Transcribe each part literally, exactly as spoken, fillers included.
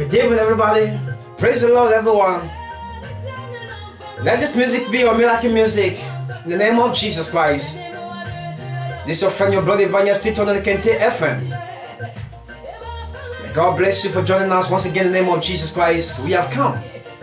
Good evening, everybody. Praise the Lord, everyone. Let this music be your miracle music in the name of Jesus Christ. This is your friend, your brother Evangelist Tito on the Kente F M. May God bless you for joining us once again in the name of Jesus Christ. We have come.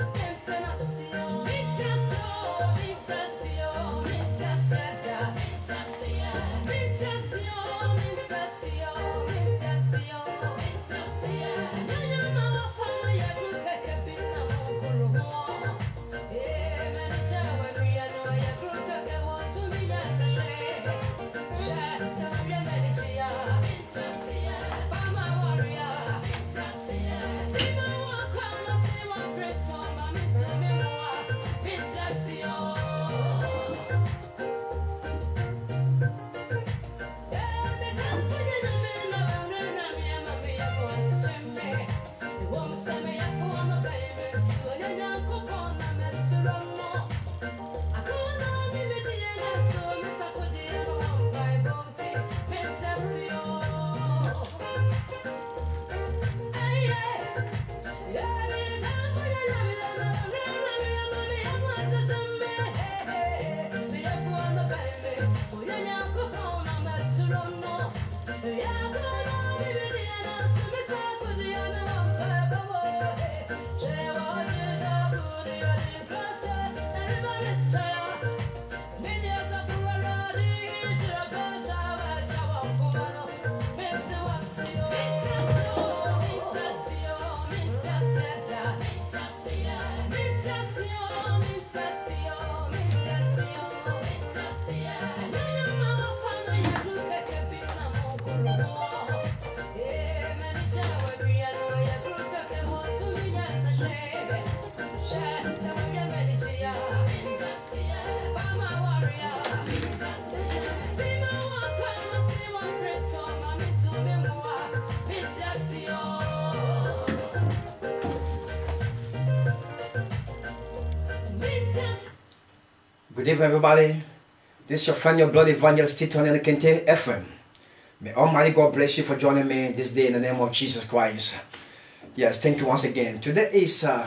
Good evening, everybody. This is your friend, your blood Evangelist Tito on the Kente F M. May Almighty God bless you for joining me this day in the name of Jesus Christ. Yes, thank you once again. Today is uh,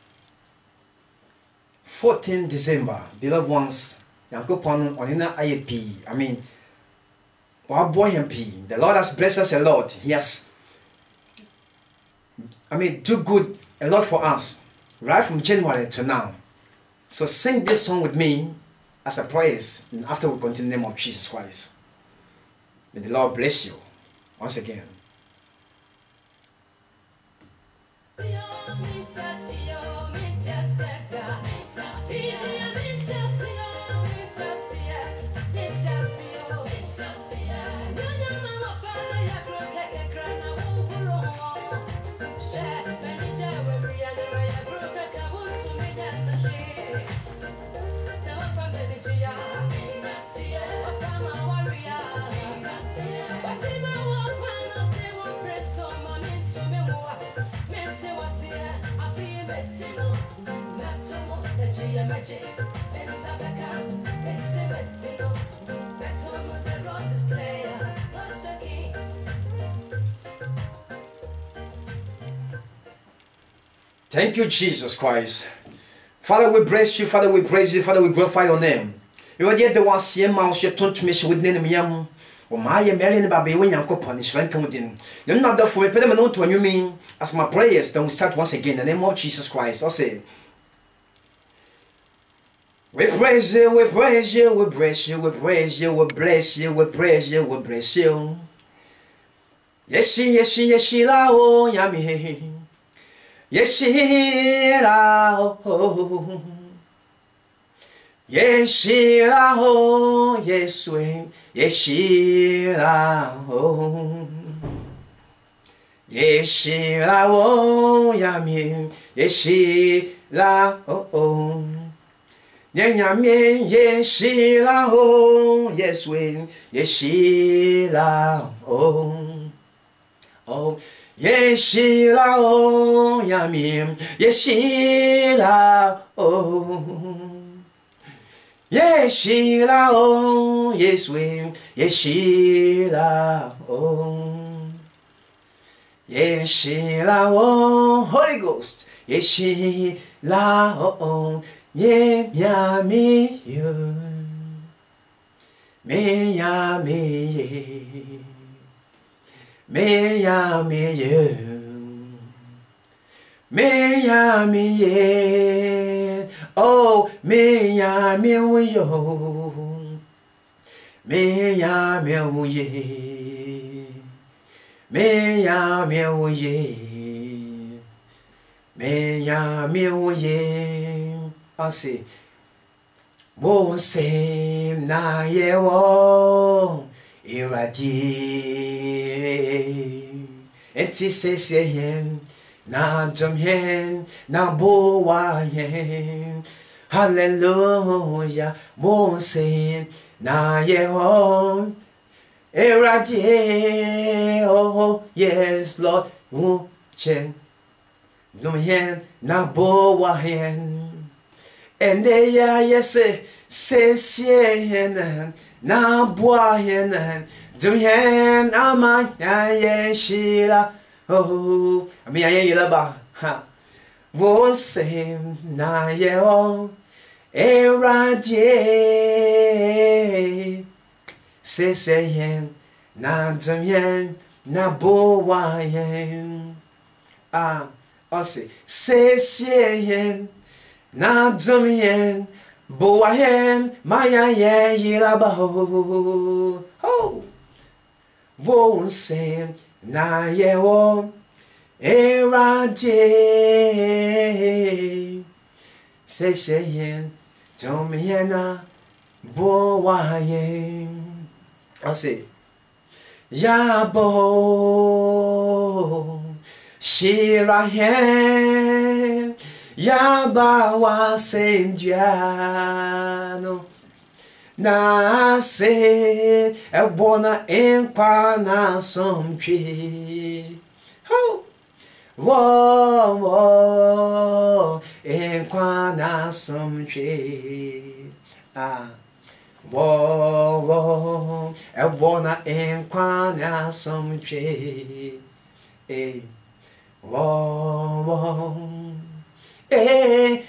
fourteenth December. Beloved ones, Yankopon onina I P. I mean, our boy M P. The Lord has blessed us a lot. He has, I mean, do good a lot for us, right from January to now. So sing this song with me as a praise, and after we continue in the name of Jesus Christ. May the Lord bless you once again. Thank you, Jesus Christ. Father, we bless you. Father, we praise you. Father, we glorify your name. You are the one seeing mouse, you don't miss with name yam. Or my million baby when you go on is ranking within. You're not the for me, put them on to what you mean as my prayers. Then we start once again in the name of Jesus Christ. I'll say, we praise you, we praise you, we bless you, we praise you, we bless you, we praise you, we bless you. Yes, yes, yes, la oh, yummy. Yes, la oh. Yes, la oh, yes, we, yes, la oh. Yes, la oh, yummy. Yes, la oh. Yes, la oh, yes, we, yes, la oh. Oh, yes, la oh, yummy. Yes, la oh. Yes, la oh, yes, we, yes, la oh. Yeshila oh Holy Ghost Yeshila oh ye ya mi you me ya mi ye me ya mi you me ya mi ye oh me ya mi yo me ya mi ye me ya mi ye me ya mi ye I say won't say na ye wo iradi enti se se yen na dum yen na bo wa yen hallelujah won't say na ye wo iradi oh yes Lord won't chen dum yen na bo wa yen and they ya yes say say na boa yen dum yen ama ya yeshira oh ami ya yela ba ha wo say na ye o eradie say say yen na dum yen na boa yen ah o say say say yen na dum yen boa yen maya ye yilaba ho ho wo say na ye wo erade say say yen dum yen na boa yen I say ya bo shira yen Yaba wa sendiano na se e bona enkwa na somtwe ho wo wo enkwa na somtwe ah wo wo e bona enkwa na somtwe eh wo wo eh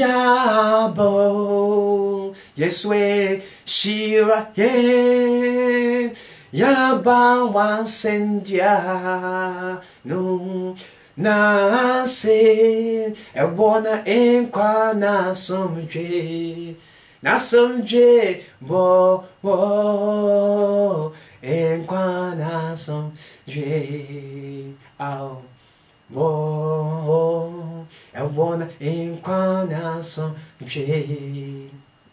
yabo yeswe shira ye yaba wansendia no na se e bona enkwa na somdwe na somdwe bo bo enkwa na somdwe au wo I wanna inquire some J.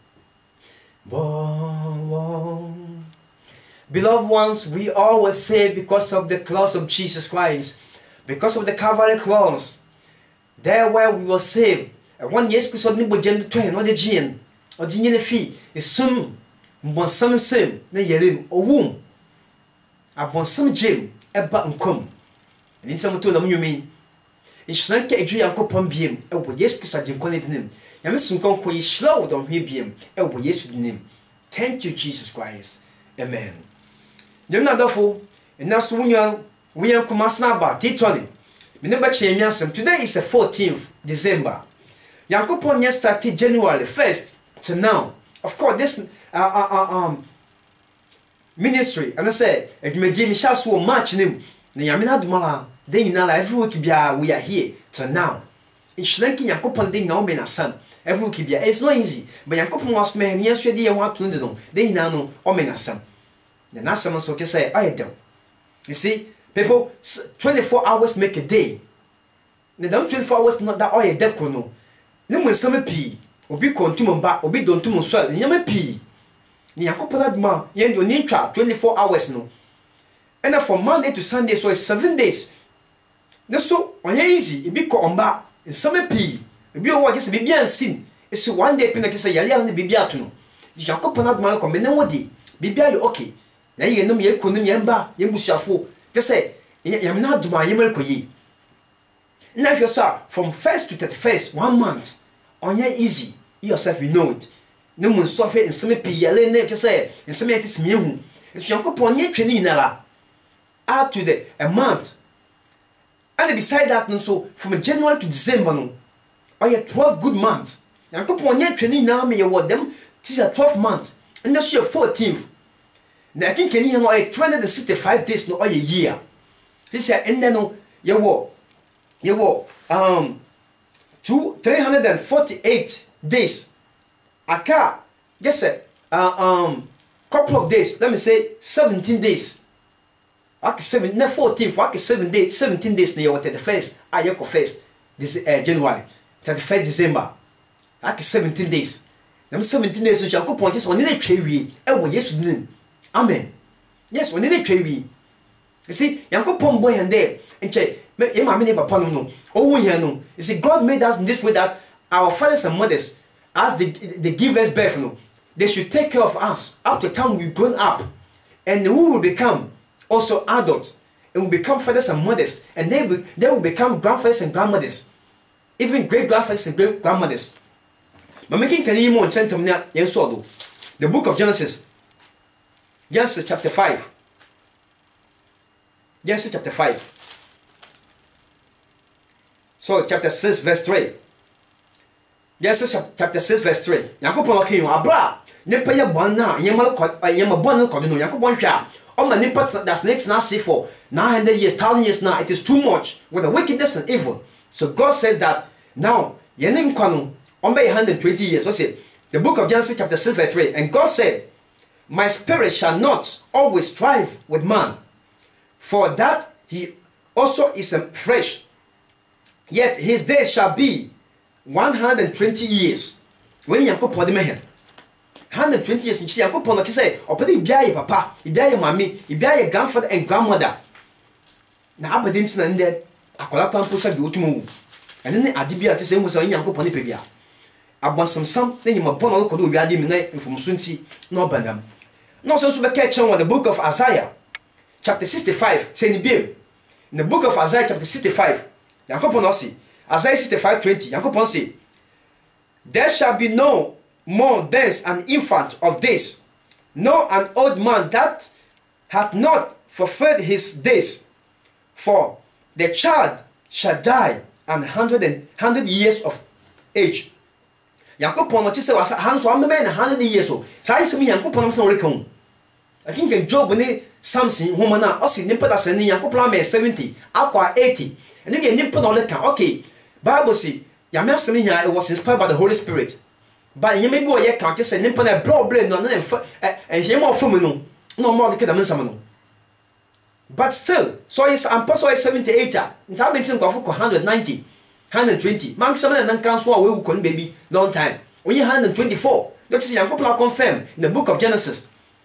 Beloved ones, we always say because of the cross of Jesus Christ, because of the Calvary cross, there where we were saved. And one yes, because of the gender train or the gene or the gene fee is soon one some same, the yerim or womb. I want some gym, a button come. And in some to them you mean. Ishranke edri yankopon biem e wo Yesu Kristo agyenkwa ne dinim ya mesunko ko yi slow don hwe biem e wo Yesu dinim. Thank you Jesus Christ. Amen. Dem na dofo ena so wunya wuya kumasna ba titoni me ne ba chemi asem. Today is the fourteenth December. Yankopon yes started January first to now. Of course this uh, uh, uh, um ministry and I said edumedi mi sha so March nim na yamina dumala. Then you know every week we are here to now. It's like Yakopon ding no men son. Every week it's not easy. But Yakopon was man yesterday and what to do. Then you know o men son. The Nasam so to say I do. You see, people twenty-four hours make a day. The damn twenty-four hours not that oil deco no. No one summer pea. Obi contumum back, obi don't to swell, yama pea. Yakopon ma, yen your name trap twenty-four hours no. And then from Monday to Sunday, so it's seven days. No so on easy, it be on back in summer pea. It be what just be bien seen. It's one day penalty say yali on the bibiatuno. The Jacob not man come in one day. Bibia you okay. Now you know me economy and ba, you bushafo. Just say, I'm not do my yamako ye. Now if you saw from first to thirty-first, one month, on your easy, yourself you know it. No one suffer in summer pea yelling just say, and some it is me. It's Jacob on your training nala. Add to the a month. And beside that, no, so from January to December, no, I had twelve good months. And put one year training now, me award them. This is twelve months, and that's your fourteenth. Now I think can you know I two hundred sixty-five days no a year. This year and then no you what you what um two three hundred forty-eight days. I car guess it uh, um couple of days. Let me say seventeen days. Okay, seven, no fourteen, for okay, seven days, seventeen days near what the first, I yoko first, this uh, January, thirty-first December. Okay, seventeen days. Now seventeen days, so shall go point this on any tree. Oh, yes, amen. Yes, on any tree. You see, Yanko Pom boy and there, and check, Emma many upon no. Oh, we know. You see, God made us in this way that our fathers and mothers, as they, they give us birth, no, they should take care of us up to the time we've grown up, and we will become also adults, and will become fathers and mothers, and they will, they will become grandfathers and grandmothers, even great grandfathers and great grandmothers. But making can you more gentlemen in Sodo, the book of Genesis, Genesis chapter five, Genesis chapter five, so chapter six verse three, Genesis chapter six verse three. Yankopon okay you abra nipa ye bon na yema yema bon no kodo no Yankopon hwa o ma nipa that's next na see for nine hundred years, thousand years now. It is too much with the wickedness and evil. So God says that now yenim kwano on by one hundred twenty years. So say the book of Genesis chapter six verse three. And God said, my spirit shall not always strive with man, for that he also is fresh, yet his days shall be one hundred twenty years. When Yankopon de mehen one hundred twenty years, you see Yankopon no say opedi bia ye papa, bia ye mami, bia ye grandfather and grandmother. Na abadin tina nde akola pampo sa bi otumu. Ene ne adibia te say mu say Yankopon ne pebia. Abonsam sam na nyima bon no kodo wiade mi na infomso nti na obandam. No so so be ka chen the book of Isaiah chapter sixty-five say ni biem. In the book of Isaiah chapter sixty-five, Yankopon no say Isaiah sixty-five twenty, Yankopon say, there shall be no more thence an infant of days, nor an old man that hath not fulfilled his days, for the child shall die an hundred and hundred years of age. Yankopon no say was hands one man a hundred years old. Say some Yankopon no reckon. I think in Job ne Samson woman na osi nimpa da sene Yankopon me seventy, akwa eighty. And again nimpa no reckon. Okay. Bible say Yame asemi here it was inspired by the Holy Spirit. But you may be a count say nimpa na blood brain no na and him of from no no more the mensa no. But still, so is apostle seventy-eight. It have been some one hundred ninety, one hundred twenty. Man some na cancel away we kon baby long time. Only one hundred twenty-four. That is Yankopon confirm in the book of Genesis.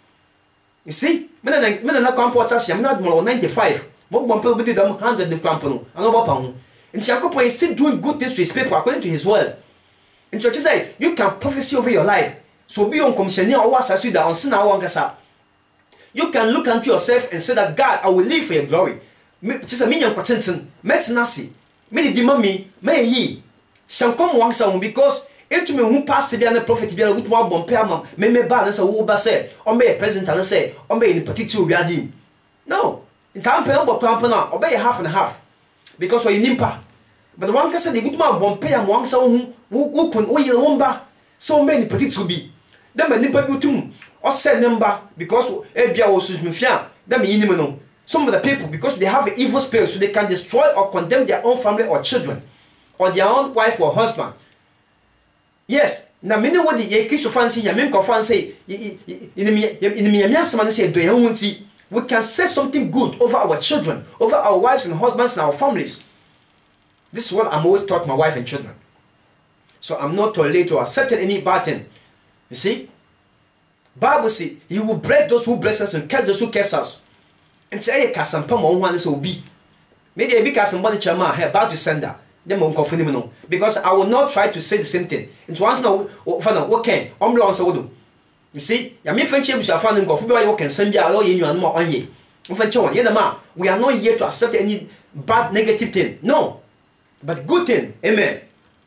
You see, men na men na kwampo tsasi am na more ninety-five. Mo bon pe bi dam one hundred de kwampo no. An oba pa ho. And Yankopon is still doing good things to his people according to his word. And church say you can prophesy over your life. So be on commissioner or was as you that on sin awangasa. You can look unto yourself and say that God, I will live for your glory. Tis a million quatenton, met nasi. Many demami, may ye. Shall come one sound because it to me who passed to be a prophet be with one bomb perma, may me balance a woba say, or may a present and say, or may in particular reading. No, in time penal clampana, obey half and half. Because we nimpa. But one can say the good man bomb pay and one sound who couldn't oil womba. So many particular be. Then my nimpa butum. Or send number because Ebia was Mufia, them minimum. Some of the people, because they have an evil spirit, so they can destroy or condemn their own family or children, or their own wife or husband. Yes, now many what the Yakish fancy, Yaminko fancy, in the Miaman say, do you want to? We can say something good over our children, over our wives and husbands and our families. This is what I'm always taught my wife and children. So I'm not tolerate or accept any bad thing. You see? Bible says he will bless those who bless us and curse those who curse us. And say, Casampa, one is will be. Maybe a big Casambody Chama about to send her. Them won't confirm no. Because I will not try to say the same thing. It's once now, okay, I'm long so do. You see, Yami friendship shall find in Gofu, you can send you all in you and more on ye. We are not here to accept any bad negative thing. No. But good thing. Amen.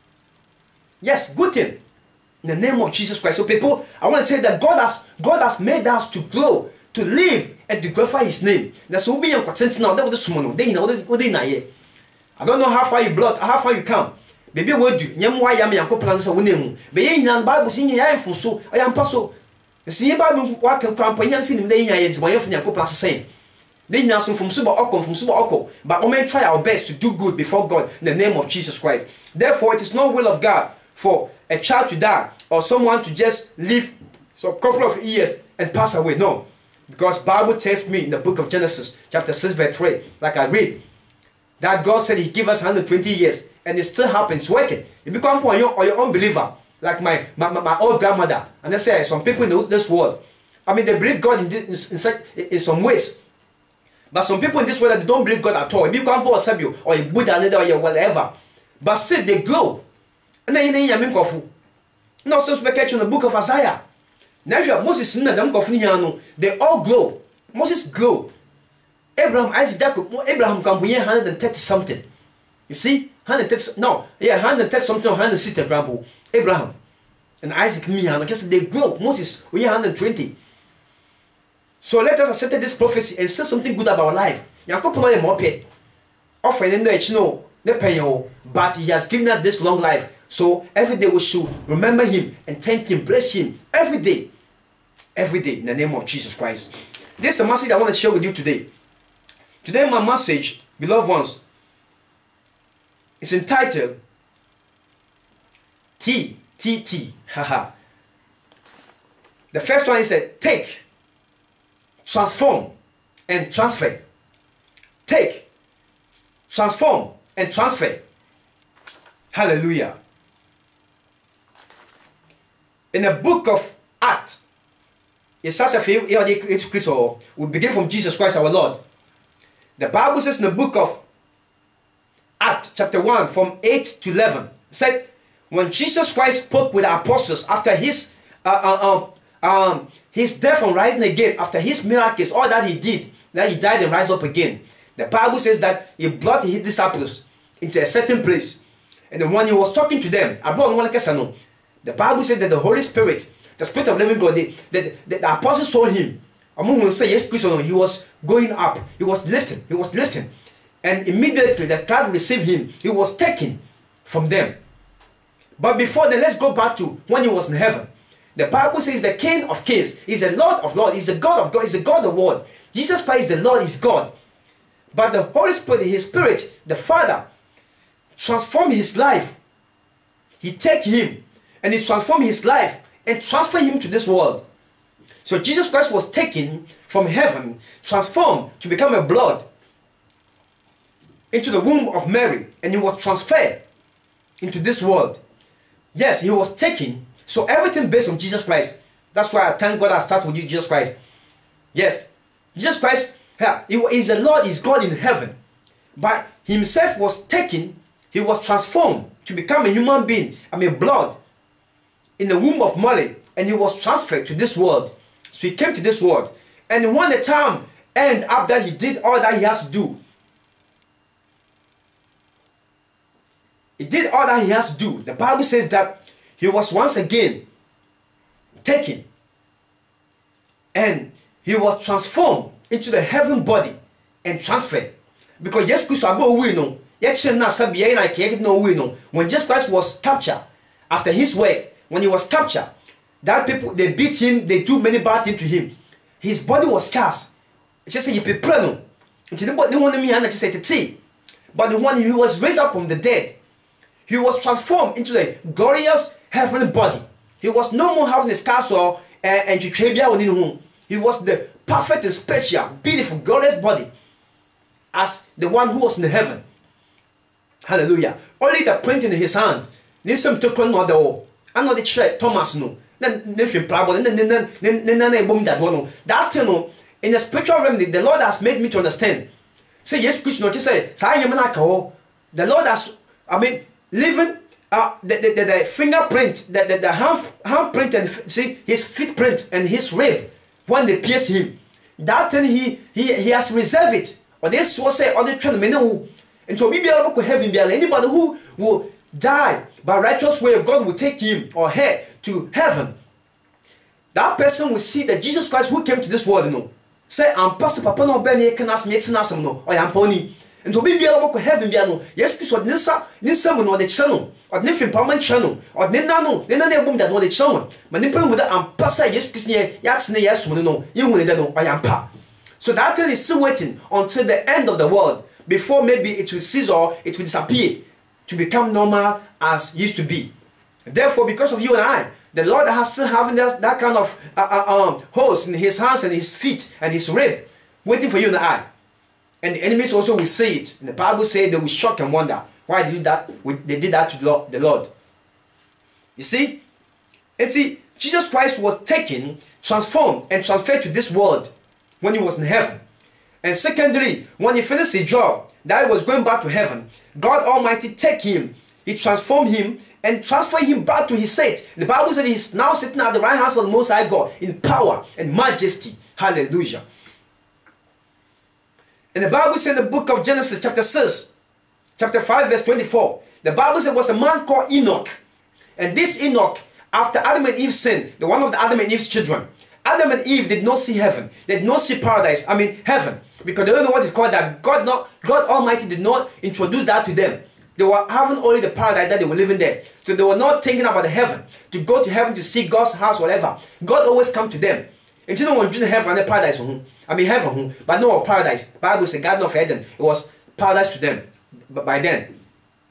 Yes, good thing. In the name of Jesus Christ. So people, I want to say that God has God has made us to grow, to live, and to glorify his name. That's what we are content now. That was the small. They know what they know. I don't know how far you brought, how far you come. Baby, what do you why I'm Yanko plans a winning? Be in and Bible singing ya for so I am paso. See Bible walk and cramp and yancing in the years my often Yanko plans saying. They now from super oko from super oko, but we may try our best to do good before God in the name of Jesus Christ. Therefore, it is not will of God for a child to die or someone to just live so a couple of years and pass away. No. Because Bible tells me in the book of Genesis, chapter six, verse three, like I read, that God said He give us one hundred twenty years, and it still happens working. You become or your, or your unbeliever, like my, my, my old grandmother. And they say some people in this world, I mean, they believe God in, this, in, such, in some ways. But some people in this world, they don't believe God at all. You become or Sabio, or a Buddha leader, or your whatever. But still, they glow. And then you know, kofu. No, so we catch in the book of Isaiah. Now, Moses, they all glow. Moses glow. Abraham, Isaac, Jacob, Abraham can be one hundred thirty something. You see? one hundred thirty, no, yeah, one hundred thirty something, one hundred sixty, Abraham. And Isaac, me, just they glow. Moses, we are one hundred twenty. So let us accept this prophecy and say something good about life. Yankopon is more paid. Offering in the no, the pay, but He has given us this long life. So every day we should remember Him and thank Him, bless Him every day. Every day in the name of Jesus Christ. This is a message I want to share with you today. Today my message, beloved ones, is entitled T, T, T, haha. The first one is a take, transform, and transfer. Take, transform, and transfer. Hallelujah. In the book of Acts, it's such a few, we begin from Jesus Christ our Lord. The Bible says in the book of Acts chapter one from eight to eleven, said when Jesus Christ spoke with the apostles after his uh, uh, uh, um, his death and rising again, after his miracles, all that he did, that he died and rise up again. The Bible says that he brought his disciples into a certain place. And then when he was talking to them, the Bible said that the Holy Spirit, the Spirit of living God, the, the, the, the apostles saw him. He was going up. He was lifting. He was lifting. And immediately the crowd received him. He was taken from them. But before then, let's go back to when he was in heaven. The Bible says the King of Kings is the Lord of Lords. He's the God of God. He's the God of the world. Jesus Christ, the Lord, is God. But the Holy Spirit, His Spirit, the Father, transformed his life. He take him and he transformed his life and transfer him to this world. So Jesus Christ was taken from heaven, transformed to become a blood into the womb of Mary, and he was transferred into this world. Yes, he was taken. So everything based on Jesus Christ. That's why I thank God I start with you, Jesus Christ. Yes, Jesus Christ, He is the Lord, is God in heaven. But himself was taken, he was transformed to become a human being, I mean blood, in the womb of Mary, and he was transferred to this world. So he came to this world. And when the time ended up that he did all that he has to do, he did all that he has to do. The Bible says that he was once again taken and he was transformed into the heaven body and transferred. Because Jesus Christ when Jesus Christ was captured after his work, when he was captured, that people, they beat him, they do many bad things to him. His body was scarce. It's just he prepared. But when he was raised up from the dead, he was transformed into the glorious heavenly body. He was no more having a scarce or and he was the perfect and special, beautiful, glorious body as the one who was in heaven. Hallelujah. Only the print in his hand. This some took on the all. I'm not the church, Thomas no. Then nothing problem. Then then then then then boom that one. That you know, in the spiritual realm, the Lord has made me to understand. Say yes, Christ not to say. The Lord has, I mean, living uh the, the, the, the fingerprint, the, the, the hand handprint and see his footprint and his rib when they pierce him. That thing he he he has reserved it. Or this was say on the train who and so we be able to heaven be anybody who will die by righteous way, God will take him or her to heaven. That person will see that Jesus Christ who came to this world, you know. Say I'm pastor papa no ben can ask me no or I'm pony. And to be able to heaven biano, yes, because Nissa, Nissa will not the channel, or Niffin Palman channel, or Ninano, Nina boom that not the channel. Manipulating with and Passa, yes, because yes, yes, no, you will know I am pa. So that thing is still waiting until the end of the world before maybe it will cease or it will disappear to become normal as used to be. Therefore, because of you and I, the Lord has still having that, that kind of uh, uh, um, holes in his hands and his feet and his rib waiting for you and I. And the enemies also will see it. And the Bible says they will shock and wonder why they did that. They did that to the Lord. You see, and see, Jesus Christ was taken, transformed, and transferred to this world when he was in heaven. And secondly, when he finished his job, that he was going back to heaven, God Almighty take him, he transformed him, and transferred him back to his seat. The Bible said he's now sitting at the right hand of the Most High God in power and majesty. Hallelujah. And the Bible said in the book of Genesis chapter six, chapter five verse twenty-four, the Bible said was a man called Enoch. And this Enoch, after Adam and Eve sinned, the one of the Adam and Eve's children, Adam and Eve did not see heaven. They did not see paradise. I mean heaven. Because they don't know what is called that. God, not, God Almighty did not introduce that to them. They were having only the paradise that they were living there. So they were not thinking about the heaven. To go to heaven to see God's house, whatever. God always come to them. And you know when you heaven and the paradise, I mean heaven, but no paradise. Bible says Garden of Eden. It was paradise to them by then.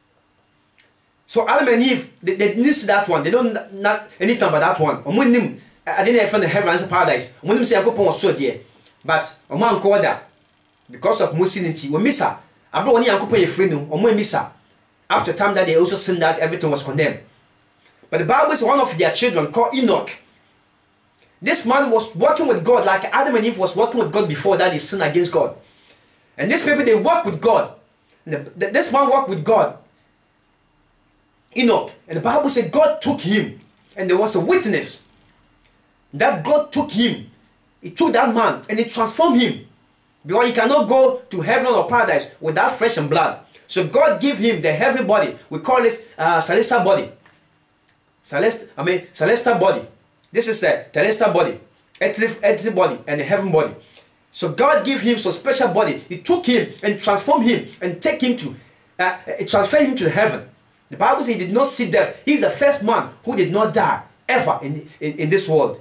So Adam and Eve, they, they didn't see that one. They don't not anything about that one. I didn't find the heaven and the paradise. I want them say I go was so dear. But a man called that because of Muslimity, we miss her. I brought one uncle pay a friend or more miss her. After the time that they also sinned that everything was condemned. But the Bible is one of their children called Enoch. This man was working with God like Adam and Eve was working with God before that they sinned against God. And these people, they work with God. The, the, this man worked with God. Enoch. And the Bible said God took him. And there was a witness that God took him. He took that man and he transformed him. Because he cannot go to heaven or paradise without flesh and blood. So God gave him the heavenly body. We call it uh, celestial body. Celest, I mean celestial body. This is the celestial body, earthly, earthly body, and the heaven body. So God gave him some special body. He took him and transformed him and take him to, uh, transfer him to heaven. The Bible says he did not see death. He is the first man who did not die ever in, in, in this world.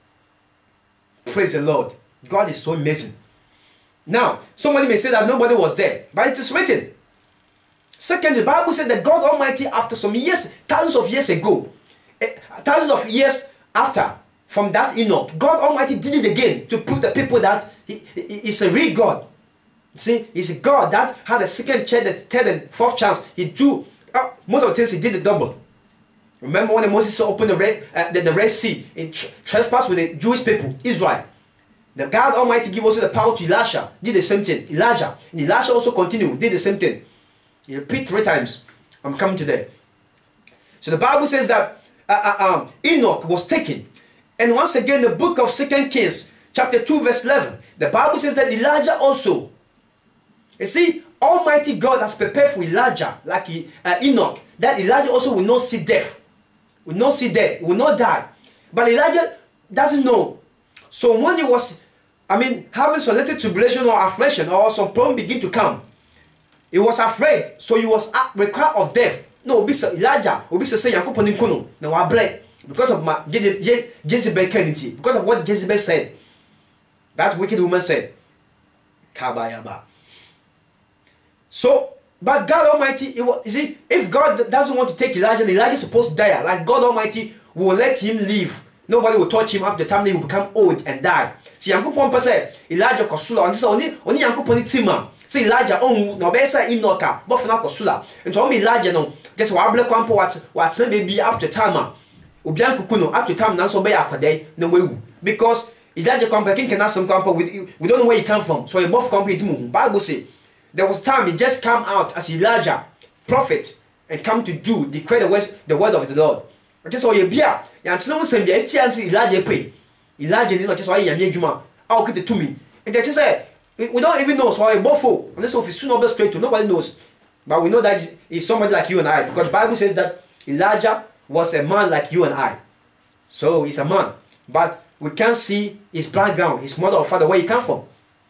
Praise the Lord. God is so amazing. Now, somebody may say that nobody was there, but it is written. Second, the Bible said that God Almighty, after some years, thousands of years ago, eh, thousands of years after, from that Enoch, God Almighty did it again to prove the people that He is a real God. See, He's a God that had a second chance, the third and fourth chance. He do uh, most of the things He did it double. Remember when Moses opened the Red, uh, the, the Red Sea and tr trespassed with the Jewish people, Israel. The God Almighty gave also the power to Elisha, did the same thing. Elijah, and Elisha also continued, did the same thing. He repeat three times. I'm coming to that. So the Bible says that uh, uh, um, Enoch was taken. And once again, the book of Second Kings, chapter two, verse eleven, the Bible says that Elijah also. You see, Almighty God has prepared for Elijah, like he, uh, Enoch, that Elijah also will not see death. Will not see death, will not die. But Elijah doesn't know. So when he was, I mean, having some little tribulation or affliction or some problem begin to come, he was afraid. So he was required of death. No, be Elijah, will be say Yankopon Nkono. Now I bled because of my Jezebel Kennedy, because of what Jezebel said. That wicked woman said. Kabayaba. So, but God Almighty, it was, you see, if God doesn't want to take Elijah, and Elijah is supposed to die, like God Almighty will let him live. Nobody will touch him up the time that he will become old and die. See, Yankopon per se, Elijah Kosula, and this only only Yankopon Tima. See, Elijah on no besa Enoka, but for now Kosula. And to me, Elijah no, just what black one what what's maybe up to time. Ubian Kukuno, up to time now so by Akade, no way. Because Elijah Compaking can ask some compo with we don't know where he come from. So he both compete move. Bible say there was time he just come out as Elijah, prophet, and come to do declare the word, the word of the Lord. Just so you be a no send the chance Elijah pay. Elijah is not just why you Juma. I'll get it to me. And they just say we don't even know so I bofo. Unless if it's soon straight to nobody knows. But we know that he's somebody like you and I, because the Bible says that Elijah was a man like you and I. So he's a man. But we can't see his background, his mother or father, where he come from.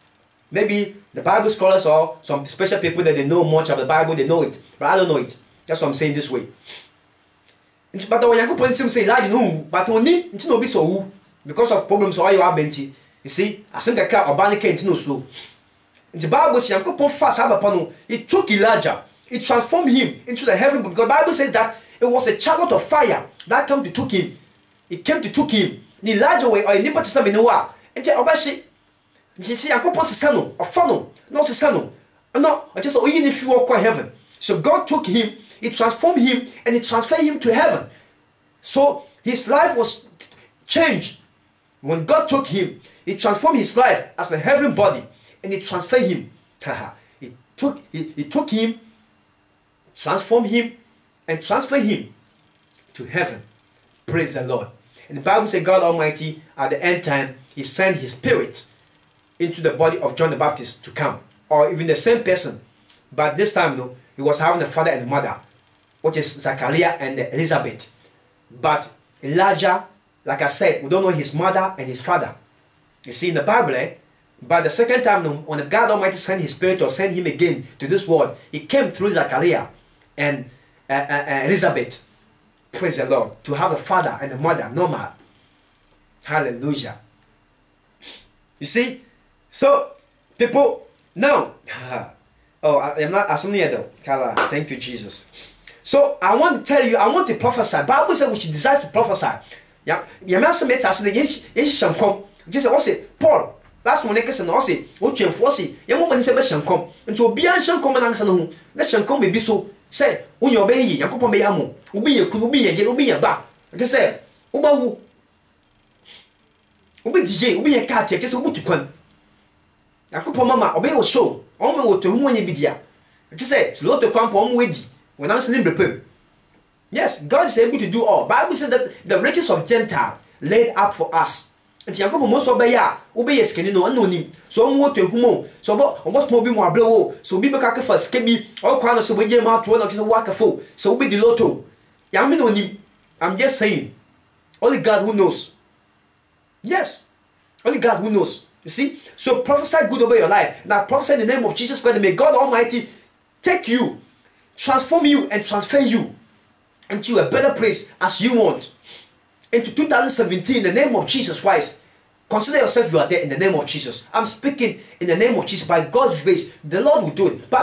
Maybe the Bible scholars or some special people that they know much of the Bible, they know it. But I don't know it. That's what I'm saying this way. But when you say Elijah no, but only it's no be so because of problems or you are benti. You see, I think I can't abandon it no slow. The Bible says Yankopon fast have upon it took Elijah, it transformed him into the heaven because the Bible says that it was a chariot of fire that came to took him. It came to took him. The Elijah way or in the Testament no wa. And tell Obashi. You see, Yankopon's son or funnel, not the son. No, I just only if you walk heaven. So God took him, He transformed him, and He transferred him to heaven. So his life was changed. When God took him, He transformed his life as a heavenly body, and He transferred him. he took he, he took him, transformed him, and transferred him to heaven. Praise the Lord. And the Bible says God Almighty at the end time, He sent His Spirit into the body of John the Baptist to come, or even the same person, but this time no, he was having a father and a mother, which is Zachariah and Elizabeth. But Elijah, like I said, we don't know his mother and his father. You see in the Bible, eh? But the second time no, when God Almighty sent His Spirit or sent him again to this world, He came through Zachariah and uh, uh, uh, Elizabeth. Praise the Lord. To have a father and a mother normal. Hallelujah. You see. So, people, now, oh, I am not assuming it though. Thank you, Jesus. So, I want to tell you, I want to prophesy. Bible says we should desire to prophesy. Yeah, you must admit as the yes, yes, shall come. Just also, Paul, last one, I said, also, what you enforce, young woman said, shall come. And to be a shall come and answer whom, that shall come may be so. Say, when you obey, you come be a mo, ubi, could be a get ubi a bar. Just say, Uba who ubi D J, ubi a cat, just ubi to come. Yankopon mama obey wo show on wo to hu anya bidia it say lot to come on wedi when I'm saying prepare. Yes, God is able to do all. Bible says that the riches of Gentile laid up for us. And Yankopon most obey ya obey skeni no anonim so on wo to hu mo so bo almost mo bi mo abrewo so bi be ka fa skebi all kwa no so we je ma to no to work for so we the lotto yam no nim. I'm just saying only God who knows. Yes, only God who knows. You see, so prophesy good over your life. Now prophesy in the name of Jesus Christ. May God Almighty take you, transform you, and transfer you into a better place as you want. Into two thousand seventeen, in the name of Jesus Christ. Consider yourself you are there in the name of Jesus. I'm speaking in the name of Jesus. By God's grace, the Lord will do it.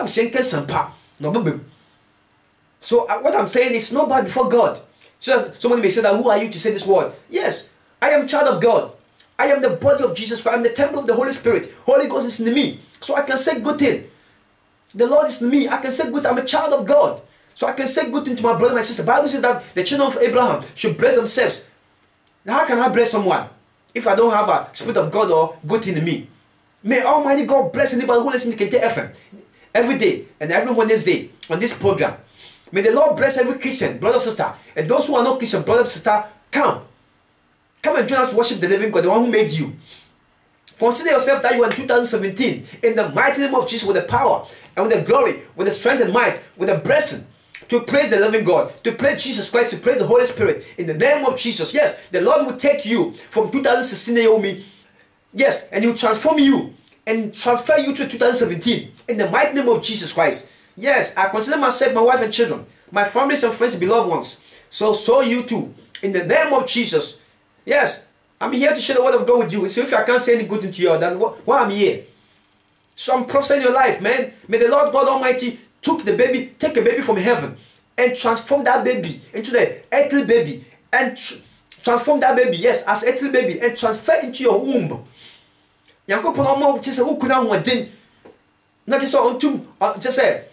So uh, what I'm saying is not bad before God. So somebody may say that, who are you to say this word? Yes, I am a child of God. I am the body of Jesus Christ. I am the temple of the Holy Spirit. Holy Ghost is in me. So I can say good thing. The Lord is in me. I can say good thing. I'm a child of God. So I can say good thing to my brother and my sister. The Bible says that the children of Abraham should bless themselves. Now how can I bless someone if I don't have a spirit of God or good thing in me? May Almighty God bless anybody who listens to K T F M every day and every Wednesday on this program. May the Lord bless every Christian, brother, sister. And those who are not Christian, brother, sister, come. Come and join us to worship the living God, the one who made you. Consider yourself that you are in two thousand seventeen in the mighty name of Jesus with the power and with the glory, with the strength and might, with the blessing to praise the living God, to praise Jesus Christ, to praise the Holy Spirit in the name of Jesus. Yes, the Lord will take you from two thousand sixteen Naomi. Yes, and He will transform you and transfer you to two thousand seventeen in the mighty name of Jesus Christ. Yes, I consider myself, my wife and children, my families and friends, beloved ones. So, so you too, in the name of Jesus. Yes, I'm here to share the word of God with you. So if I can't say any good into you, then why I'm here? So I'm prophesying your life, man. May the Lord God Almighty took the baby, take a baby from heaven and transform that baby into the earthly baby and tr transform that baby, yes, as earthly baby and transfer into your womb. Yankopon omo ti se wo kuna ho den. Na ti so ontum ti se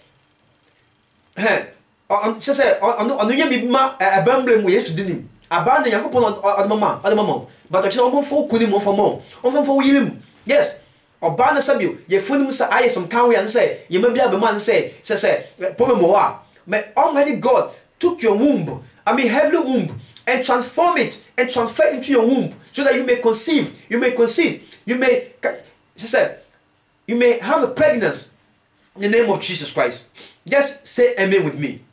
eh on ti se on on nya bi ma abambre mu Yesu dinim. Abana Yankopon odmama odmama but ti se omo fo kuni mo fo mo on fo fo yirim. Yes, Obana sabio ye funim sa aye some kan we and say ye ma bia be man say say say problem mo a may Almighty God took your womb, I mean heavenly womb, and transform it and transfer into your womb so that you may conceive, you may conceive, you may say you may have a pregnancy in the name of Jesus Christ. Just say amen with me.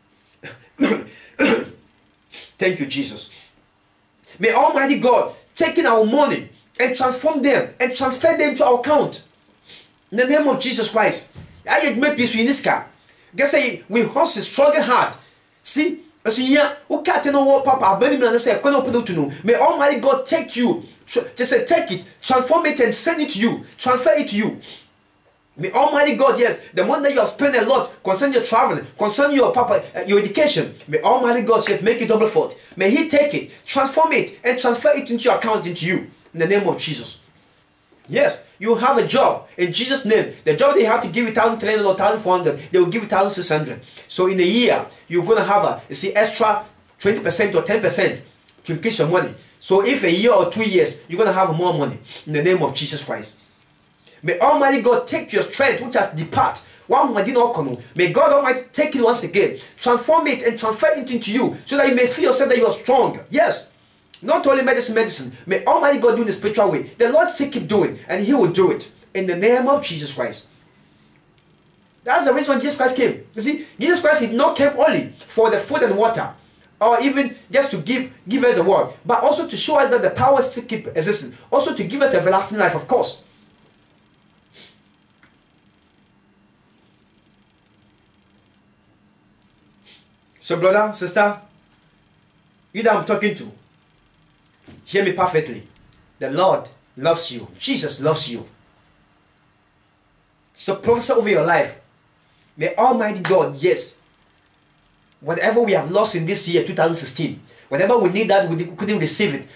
Thank you, Jesus. May Almighty God take in our money and transform them and transfer them to our account. In the name of Jesus Christ. I make peace in this car. Guess say we horses struggle hard. See, as you who can't know what Papa Benjamin say, may Almighty God take you, just say take it, transform it and send it to you, transfer it to you. May Almighty God, yes, the one that you have spent a lot concerning your traveling, concerning your papa, uh, your education, may Almighty God say make it double fold. May He take it, transform it, and transfer it into your account into you. In the name of Jesus. Yes, you have a job in Jesus' name. The job they have to give you thousand three hundred or thousand four hundred, they will give you thousand six hundred. So in a year, you're gonna have a you see extra twenty percent or ten percent to increase your money. So if a year or two years, you're gonna have more money in the name of Jesus Christ. May Almighty God take your strength which has departed. May God Almighty take it once again, transform it and transfer it into you, so that you may feel yourself that you are strong. Yes. Not only medicine, medicine. May Almighty God do in the spiritual way. The Lord say keep doing, and He will do it. In the name of Jesus Christ. That's the reason why Jesus Christ came. You see, Jesus Christ did not come only for the food and water, or even just to give, give us the word, but also to show us that the power still keep existing. Also to give us everlasting life, of course. So brother, sister, you that I'm talking to, hear me perfectly. The Lord loves you. Jesus loves you. So prophesy over your life. May Almighty God, yes, whatever we have lost in this year, two thousand sixteen, whatever we need that we couldn't receive it,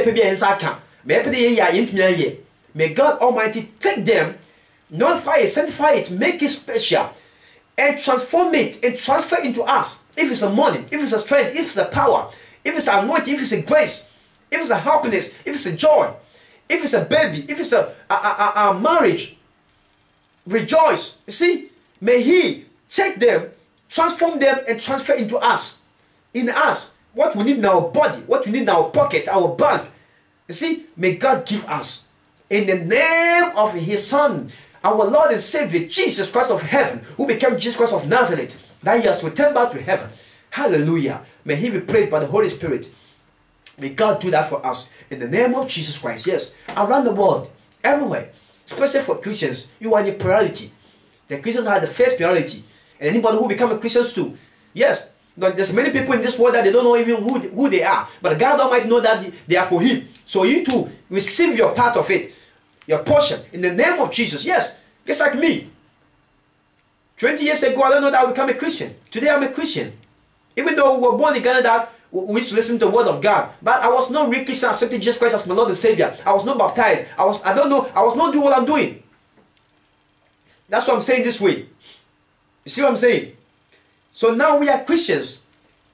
may God Almighty take them, nullify it, sanctify it, make it special, and transform it and transfer into us. If it's a money, if it's a strength, if it's a power, if it's an anointing, if it's a grace, if it's a happiness, if it's a joy, if it's a baby, if it's a, a, a, a marriage, rejoice. You see, may He take them, transform them, and transfer into us. In us, what we need in our body, what we need in our pocket, our bank. You see, may God give us. In the name of His Son, our Lord and Savior, Jesus Christ of heaven, who became Jesus Christ of Nazareth, that He has returned back to heaven. Hallelujah. May He be praised by the Holy Spirit. May God do that for us in the name of Jesus Christ. Yes, around the world, everywhere, especially for Christians, you are the priority. The Christians are the first priority, and anybody who become a Christian too. Yes, there's many people in this world that they don't know even who, who they are, but God Almighty know that they are for Him. So you too receive your part of it, your portion in the name of Jesus. Yes, just like me. Twenty years ago, I don't know that I would become a Christian. Today, I'm a Christian. Even though we were born in Ghana, that we used to listen to the word of God, but I was not really Christian, accepting Jesus Christ as my Lord and Savior. I was not baptized. I was, I don't know, I was not doing what I'm doing. That's what I'm saying this way. You see what I'm saying? So now we are Christians.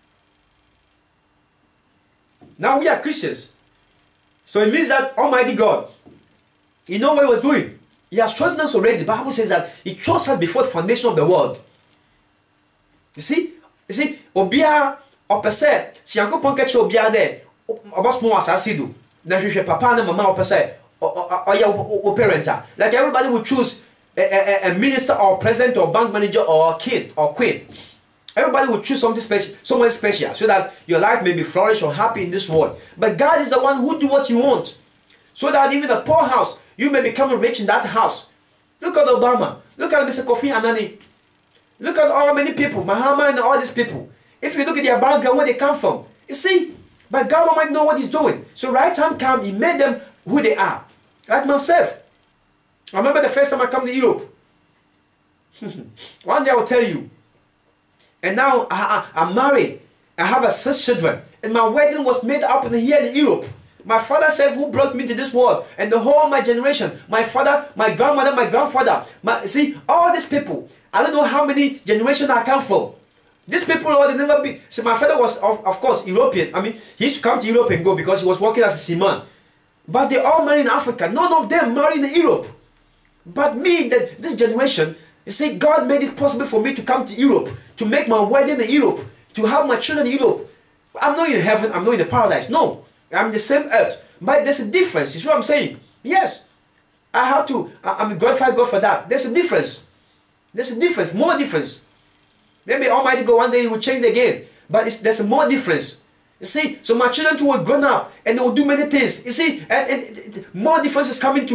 Now we are Christians. So it means that Almighty God, you know what He was doing? He has chosen us already. The Bible says that He chose us before the foundation of the world. You see? You see? Obia opese si yanko pon keche obia de obos mo asase do na hwehwe papa na mama opese oya o parenta. Like everybody will choose a, a, a minister or president or bank manager or kid or queen. Everybody will choose something special, someone special, so that your life may be flourish or happy in this world. But God is the one who do what you want, so that even a poor house, you may become rich in that house. Look at Obama. Look at Mister Kofi Annan. Look at all many people, Mahama and all these people. If you look at their background, where they come from, you see, but God Almighty know what He's doing. So right time come, He made them who they are. Like myself. I remember the first time I come to Europe. One day I will tell you. And now I, I, I'm married. I have a six children. And my wedding was made up in here in Europe. My father said, who brought me to this world? And the whole of my generation. My father, my grandmother, my grandfather. My, see, all these people. I don't know how many generations I come from. These people, oh, they never be. See, my father was, of, of course, European. I mean, he used to come to Europe and go because he was working as a seaman. But they all married in Africa. None of them married in Europe. But me, the, this generation, you see, God made it possible for me to come to Europe, to make my wedding in Europe, to have my children in Europe. I'm not in heaven, I'm not in the paradise. No, I'm the same earth. But there's a difference. You see what I'm saying? Yes. I have to, I'm glorify God for that. There's a difference. There's a difference, more difference. Maybe Almighty God one day He will change again. But it's, there's a more difference. You see, so my children too will grow up and they will do many things. You see, and, and, and more difference is coming too.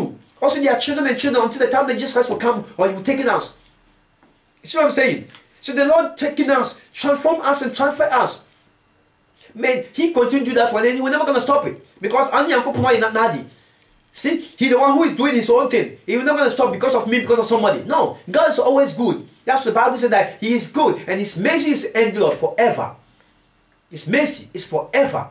Also, they are children and children until the time that Jesus Christ will come or he will take us. You see what I'm saying? So the Lord taking us, transform us and transfer us. Man, he continue to do that one and we're never going to stop it. Because only Uncle Puma is not Nadi. See, he's the one who is doing his own thing. He will never going to stop because of me, because of somebody. No, God is always good. That's what the Bible said, that he is good and his mercy is endure forever. His mercy is forever.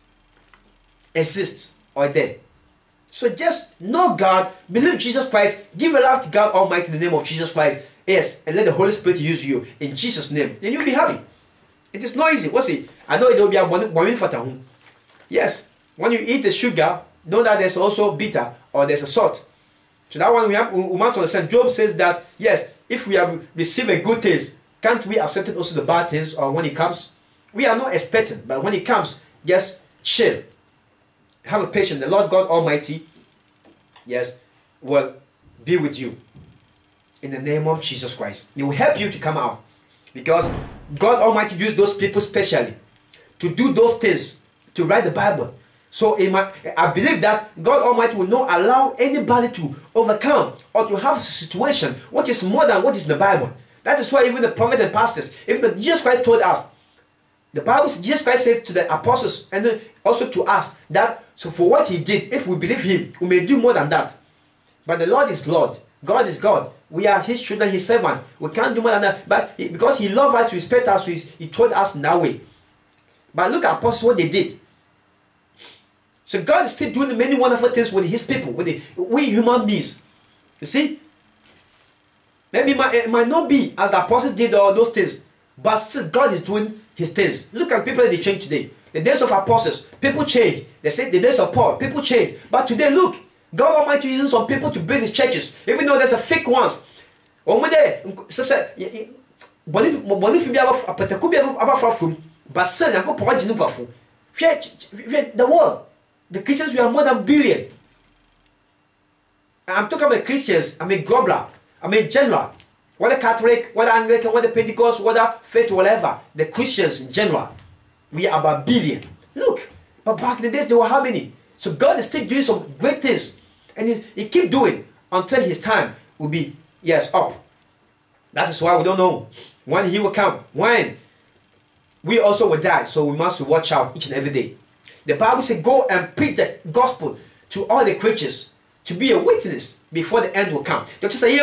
Exists or there. So just know God, believe Jesus Christ, give your life to God Almighty in the name of Jesus Christ. Yes, and let the Holy Spirit use you in Jesus' name. Then you'll be happy. It is not easy. What's it? I know it will be a one for tahun. Yes, when you eat the sugar, know that there's also bitter or there's a salt. So that one we have, we must understand. Job says that yes, if we have received a good taste, can't we accept it also the bad things? Or when it comes, we are not expecting, but when it comes, just chill. Have a patience. The Lord God Almighty, yes, will be with you in the name of Jesus Christ. He will help you to come out, because God Almighty used those people specially to do those things, to write the Bible. So in my, I believe that God Almighty will not allow anybody to overcome or to have a situation what is more than what is in the Bible. That is why even the prophet and pastors, even the Jesus Christ told us, the Bible, Jesus Christ said to the apostles and also to us that so for what he did, if we believe him, we may do more than that. But the Lord is Lord. God is God. We are his children, his servant. We can't do more than that. But he, because he loves us, respects us, he, he told us in that way. But look at apostles, what they did. So God is still doing many wonderful things with his people, with the, we human beings. You see? Maybe it might, it might not be as the apostles did all those things, but still God is doing his things. Look at people that they change today. The days of apostles, people change. They say the days of Paul, people change. But today, look, God Almighty using some people to build his churches, even though there's a fake ones. But still, the world, the Christians, we are more than a billion. I'm talking about Christians, I mean global, I mean general. Whether Catholic, whether Anglican, whether Pentecost, whether faith, whatever, the Christians in general, we are about a billion. Look, but back in the days, there were how many? So God is still doing some great things. And he, he keep doing until his time will be, yes, up. That is why we don't know when he will come. When we also will die. So we must watch out each and every day. The Bible says, go and preach the gospel to all the creatures, to be a witness before the end will come. Just say,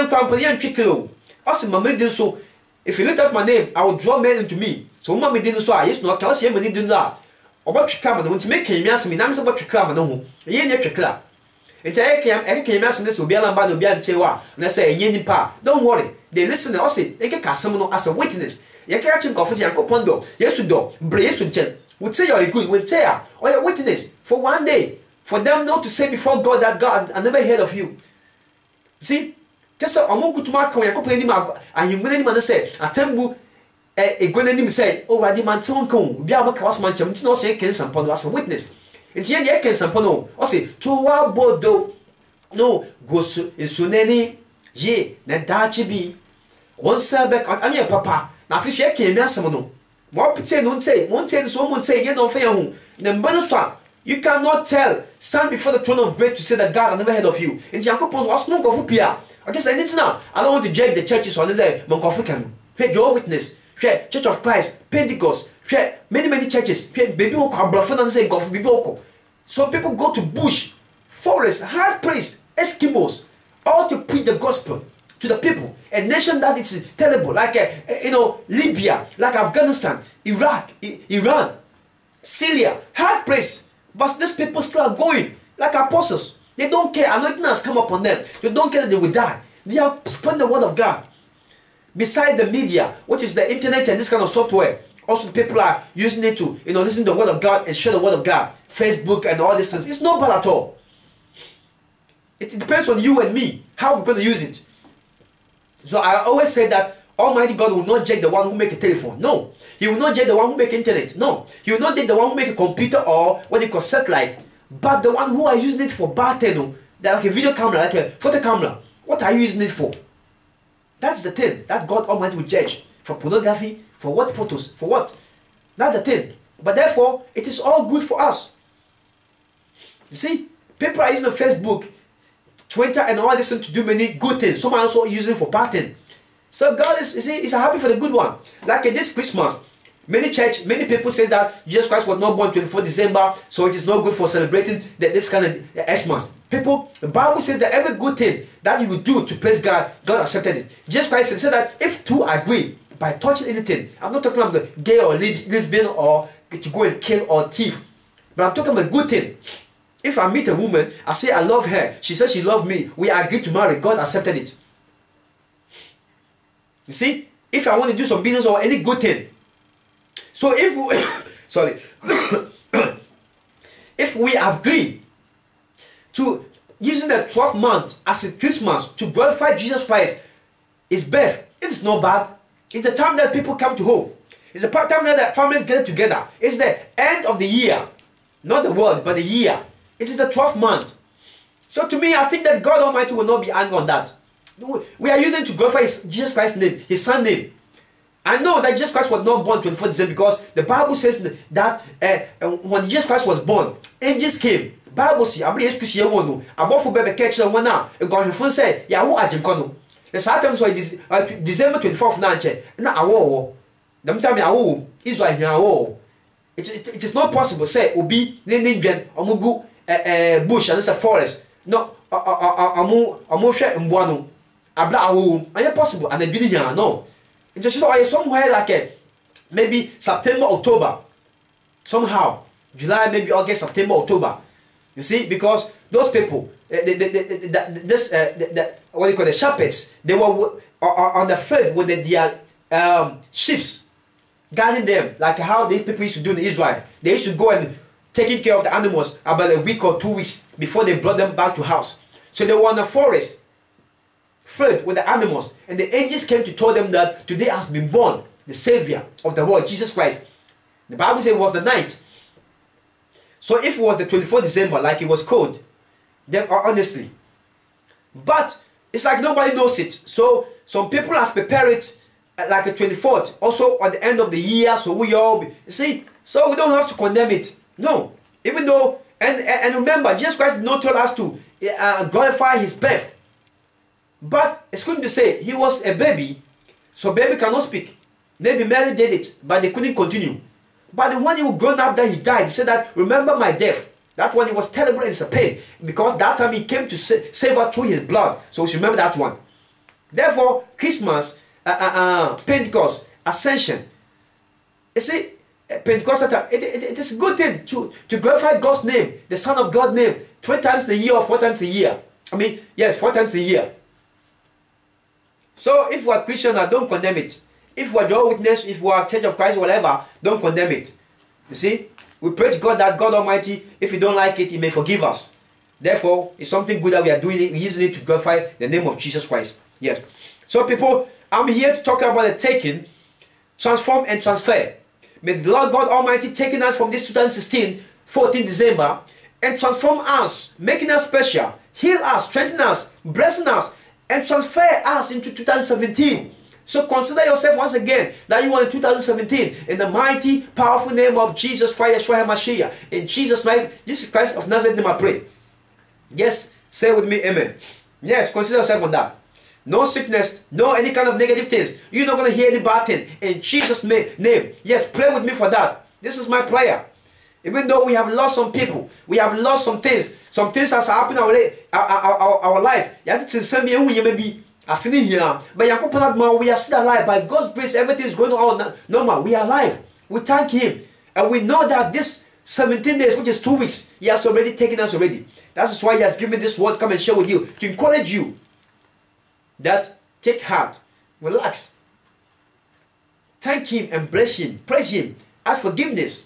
so if you lift up my name, I will draw men into me. So mama didn't so I used not tell you many do that. Or what you come and want to make him ask me, and answer what you come and know. Yen yet your club. And I came, I came asking this will be a lamb will be and say, and I say, yen pa. Don't worry. They listen and say, they get someone as a witness. You catch him coffee and copondo. Yes, you do. Brace with Jen. Would say you're good, would say, or a witness for one day. For them not to say before God that God, I never heard of you. See? Just a monk to mark on your company, and you wouldn't even say, a temple. A good name say, oh, I demand some cone, be able to cast my chum, no say, can some as a witness. It's yen can some pono, or say, two wild bodo. No, go so is suneni, ye, then dachi be. One sir back on your papa, now fish came yasamono. More pretend won't say, won't tell someone say, you know, fair home. Then Bonuswa, you cannot tell, stand before the throne of grace to say that God never heard of you. And Jacob was smoke of Upia. I just I need to know. I don't want to judge the churches on the Monkofican. Hear your witness. Hear Church of Christ, Pentecost. Hear many, many churches. Hear baby who come bluff and say God for Biboko. Some people go to bush, forest, hard place, Eskimos, all to preach the gospel to the people. A nation that is terrible, like uh, you know, Libya, like Afghanistan, Iraq, I Iran, Syria, hard place. But these people still are going like apostles. They don't care. Anointing has come upon them. They don't care that they will die. They are spreading the word of God. Besides the media, which is the internet and this kind of software, also people are using it to, you know, listen to the word of God and share the word of God. Facebook and all these things. It's not bad at all. It, it depends on you and me how we're going to use it. So I always say that Almighty God will not judge the one who make a telephone. No. He will not judge the one who make internet. No. He will not judge the one who make a computer or what they call satellite. But the one who are using it for bartending, like a video camera, like a photo camera, what are you using it for? That's the thing that God Almighty will judge. For pornography, for what photos, for what? That's the thing. But therefore, it is all good for us. You see, people are using Facebook twenty and all this to do many good things. Some are also using for bad things. So God is, is, is happy for the good one. Like in this Christmas, many church, many people say that Jesus Christ was not born twenty-fourth December, so it is not good for celebrating the, this kind of Xmas. People, the Bible says that every good thing that you will do to praise God, God accepted it. Jesus Christ said that if two agree by touching anything, I'm not talking about the gay or lesbian or to go and kill or thief, but I'm talking about a good thing. If I meet a woman, I say I love her, she says she loves me, we agree to marry, God accepted it. You see, if I want to do some business or any good thing, so if we, sorry, if we agree to using the twelfth month as a Christmas to glorify Jesus Christ, his birth, it is not bad. It's the time that people come to home. It's the time that the families get together. It's the end of the year, not the world, but the year. It is the twelfth month. So to me, I think that God Almighty will not be angry on that. We are using to glorify his, Jesus Christ's name, his son name. I know that Jesus Christ was not born twenty-fourth December because the Bible says that uh, when Jesus Christ was born, angels came. Bible says, "I believe Jesus Christ no. Above for baby catch one now. And God will say, Yahu ajinkono." The Saturday so it is December twenty-fourth na nche. Na awo. The time awo Israel here awo. It it is not possible say obi ne ne dwen omugu eh bush and it's a forest. No, amu amu hwe mboa no. Abla awo. Anya possible and adwini here no. It just so somewhere like a, maybe September, October, somehow July, maybe August, September, October. You see, because those people, uh, the, the, the, the, this, uh, the, the, what do you call the shepherds, they were uh, on the field with the, their um, sheep, guarding them, like how these people used to do in Israel. They used to go and taking care of the animals about a week or two weeks before they brought them back to house. So they were in the forest, filled with the animals, and the angels came to tell them that today has been born the Savior of the world, Jesus Christ. The Bible says it was the night. So if it was the twenty-fourth December, like it was called, then honestly, but it's like nobody knows it. So some people have prepared it like a twenty-fourth, also at the end of the year. So we all, be, you see, so we don't have to condemn it. No, even though, and and remember, Jesus Christ did not tell us to uh, glorify his birth. But it's going to say he was a baby, so baby cannot speak. Maybe Mary did it, but they couldn't continue. But when he was grown up, that he died, he said that, remember my death. That one, it was terrible and it's a pain. Because that time he came to save us through his blood. So we should remember that one. Therefore, Christmas, uh, uh, uh, Pentecost, Ascension. You see, Pentecost, it, it, it is a good thing to, to glorify God's name, the Son of God's name, three times a year or four times a year. I mean, yes, four times a year. So if we are Christian, don't condemn it. If we are Jehovah's Witness, if we are Church of Christ, whatever, don't condemn it. You see, we pray to God that God Almighty, if you don't like it, he may forgive us. Therefore, it's something good that we are doing it, using it to glorify the name of Jesus Christ. Yes. So people, I'm here to talk about the taking, transform and transfer. May the Lord God Almighty taking us from this two thousand sixteen, fourteenth December, and transform us, making us special, heal us, strengthen us, blessing us, and transfer us into two thousand seventeen. So consider yourself once again that you are in two thousand seventeen in the mighty, powerful name of Jesus Christ, Yeshua HaMashiach. In Jesus' name, Jesus Christ of Nazareth, name I pray. Yes, say with me, amen. Yes, consider yourself on that. No sickness, no any kind of negative things. You're not going to hear any bad thing. In Jesus' name. Yes, pray with me for that. This is my prayer. Even though we have lost some people, we have lost some things. Some things has happened in our, our, our, our life. You have to send me maybe I finish here. But we are still alive. By God's grace, everything is going on normal. We are alive. We thank him. And we know that this seventeen days, which is two weeks, he has already taken us already. That's why he has given me this word to come and share with you. To encourage you that take heart. Relax. Thank him and bless him. Praise him. Ask forgiveness.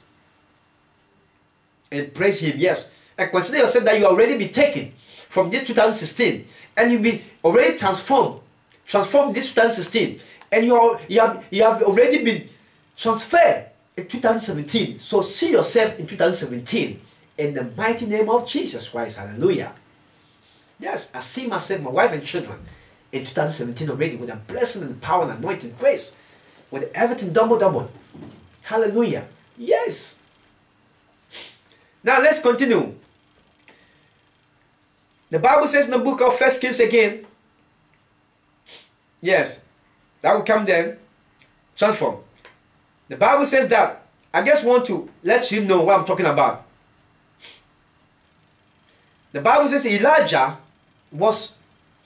And praise him, yes. And consider yourself that you already be taken from this two thousand sixteen. And you'll be already transformed. Transformed this two thousand sixteen. And you, are, you, have, you have already been transferred in two thousand seventeen. So see yourself in two thousand seventeen. In the mighty name of Jesus Christ. Hallelujah. Yes, I see myself, my wife and children in two thousand seventeen already with a blessing and power and anointing grace. With everything double double. Hallelujah. Yes. Now let's continue. The Bible says in the book of First Kings again. Yes, that will come then. Transform. The Bible says that. I just want to let you know what I'm talking about. The Bible says Elijah was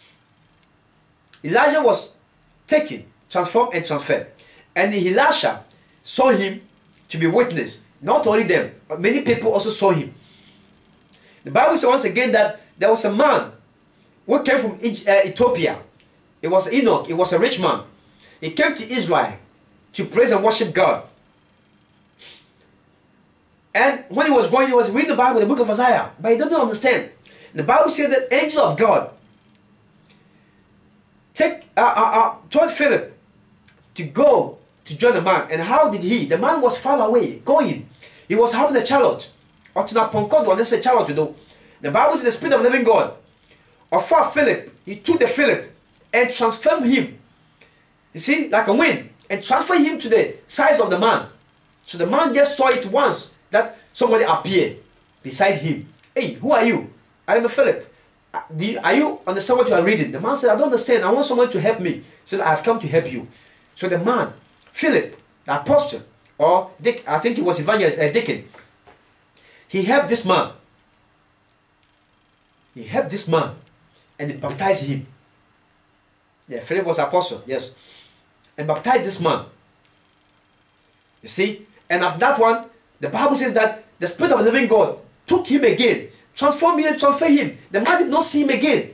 Elijah was taken, transformed, and transferred. And Elisha saw him to be witness. Not only them, but many people also saw him. The Bible says once again that there was a man who came from Ethiopia. It was Enoch. It was a rich man. He came to Israel to praise and worship God. And when he was going, he was reading the Bible, the book of Isaiah, but he didn't understand. The Bible said that angel of God take uh, uh, uh, told Philip to go to join the man. And how did he? The man was far away, going. He was having a chariot. Or to not a chariot to do. The Bible says the Spirit of the living God. Or for Philip, he took the Philip and transformed him. You see, like a wind, and transferred him to the size of the man. So the man just saw it once that somebody appeared beside him. Hey, who are you? I am a Philip. Are you understand what you are reading? The man said, I don't understand. I want someone to help me. He said, I have come to help you. So the man, Philip, the apostle, or Dick, I think he was evangelist, uh, deacon, he helped this man. He helped this man and he baptized him. Yeah, Philip was apostle, yes. And baptized this man. You see? And after that one, the Bible says that the Spirit of the living God took him again, transformed him and transferred him. The man did not see him again.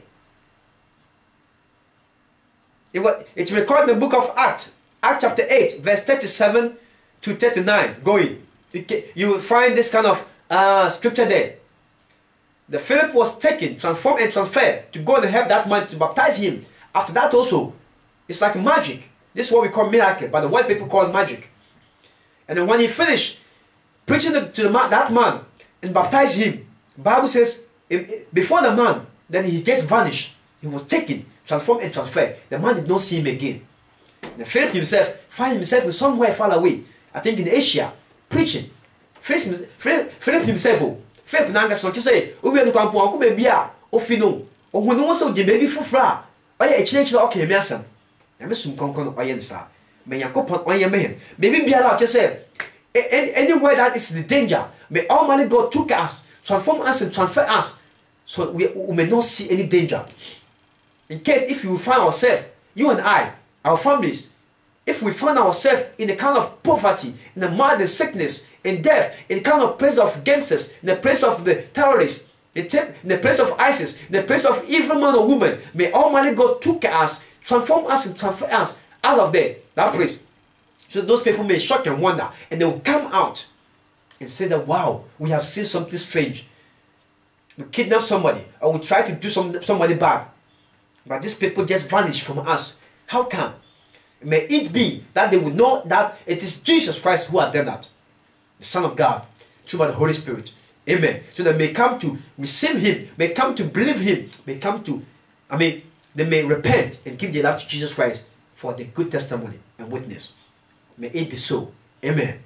It was, it's recorded in the book of Acts, Acts chapter eight, verse thirty-seven to thirty-nine. Going. You, can, you will find this kind of uh, scripture there. The Philip was taken, transformed and transferred to go and help that man to baptize him. After that also, it's like magic. This is what we call miracle, but the white people call it magic. And then when he finished preaching to the man, that man and baptized him, the Bible says, if, before the man, then he just vanished. He was taken, transformed and transferred. The man did not see him again. And Philip himself find himself somewhere far away, I think in Asia, preaching. Philip, Philip, Philip himself, oh, Philip nanga so say, "Obi anu kwampo anko baby a ofino, ohunu won so je baby fufra, oye echire echire okay me asam." Na me sum konkon oye nsa. Me yakopon oye me. Baby biara o say, anywhere that is the danger, may Almighty God took us, transform us and transfer us, so we, we may not see any danger. In case if you find ourselves, you and I, our families, if we find ourselves in a kind of poverty, in a mud and sickness, in death, in a kind of place of gangsters, in the place of the terrorists, in the place of ISIS, in the place of evil man or woman, may Almighty God took us, transform us and transfer us out of there, that place. So those people may shock and wonder, and they will come out and say that, wow, we have seen something strange. We kidnap somebody, or we try to do some, somebody bad. But these people just vanish from us. How come? May it be that they will know that it is Jesus Christ who has done that. The Son of God, through by the Holy Spirit. Amen. So they may come to receive Him, may come to believe Him, may come to, I mean, they may repent and give their life to Jesus Christ for the good testimony and witness. May it be so. Amen.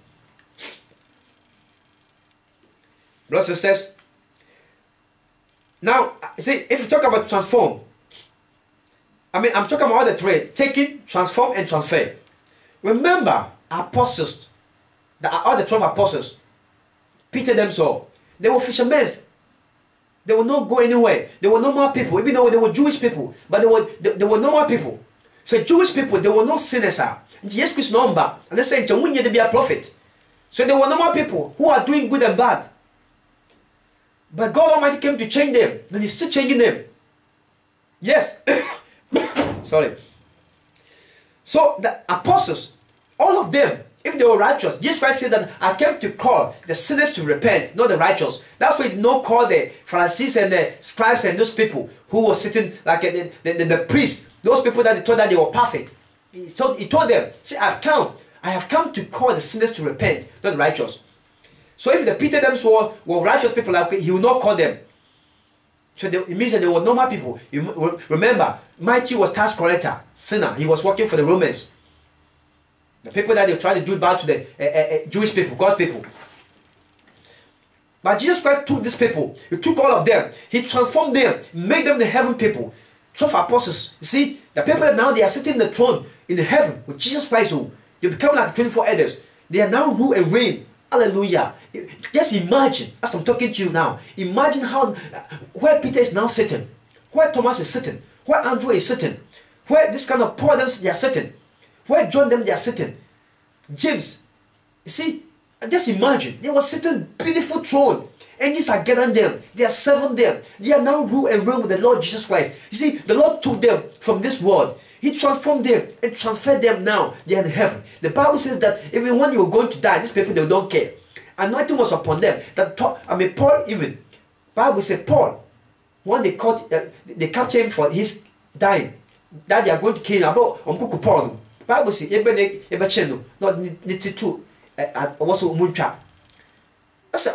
Brothers and sisters, now, see, if you talk about transform, I mean, I'm talking about the three: taking, transform, and transfer. Remember, apostles, the, all the twelve apostles, Peter themselves, they were fishermen. They will not go anywhere. They were normal people, even though they were Jewish people, but they were they, they were normal people. So Jewish people, they were not sinners. Yes, Christ number, and they say, "Jamunya to be a prophet." So they were normal people who are doing good and bad. But God Almighty came to change them, and He's still changing them. Yes. Sorry. So the apostles, all of them, if they were righteous, Jesus Christ said that I came to call the sinners to repent, not the righteous. That's why He did not call the Pharisees and the scribes and those people who were sitting like the, the, the, the priests, those people that they thought that they were perfect. He told, he told them, see, I've come, I have come to call the sinners to repent, not the righteous. So if the Peter them were, were righteous people, like, He will not call them. So they, it means that they were normal people. You remember, Matthew was tax collector, sinner. He was working for the Romans. The people that they tried to do bad to the uh, uh, Jewish people, God's people. But Jesus Christ took these people. He took all of them. He transformed them, made them the heaven people. twelve apostles. You see, the people that now they are sitting in the throne in the heaven with Jesus Christ. Who they become like twenty-four elders. They are now rule and reign. Hallelujah. Just imagine, as I'm talking to you now, imagine how where Peter is now sitting, where Thomas is sitting, where Andrew is sitting, where this kind of Paul them they are sitting, where John them they are sitting, James. You see, just imagine they were sitting beautiful throne. Angels are gathering them. They are serving them. They are now rule and reign with the Lord Jesus Christ. You see, the Lord took them from this world. He transformed them and transferred them now. They are in heaven. The Bible says that even when you were going to die, these people, they don't care. Anointing was upon them. That I mean, Paul even. Bible said Paul, when they caught, uh, they captured him for his dying, that they are going to kill him. About Omkuku Paul. Bible says, Ebe Ebe Cheno, not Niti two, at also Muncha. I said,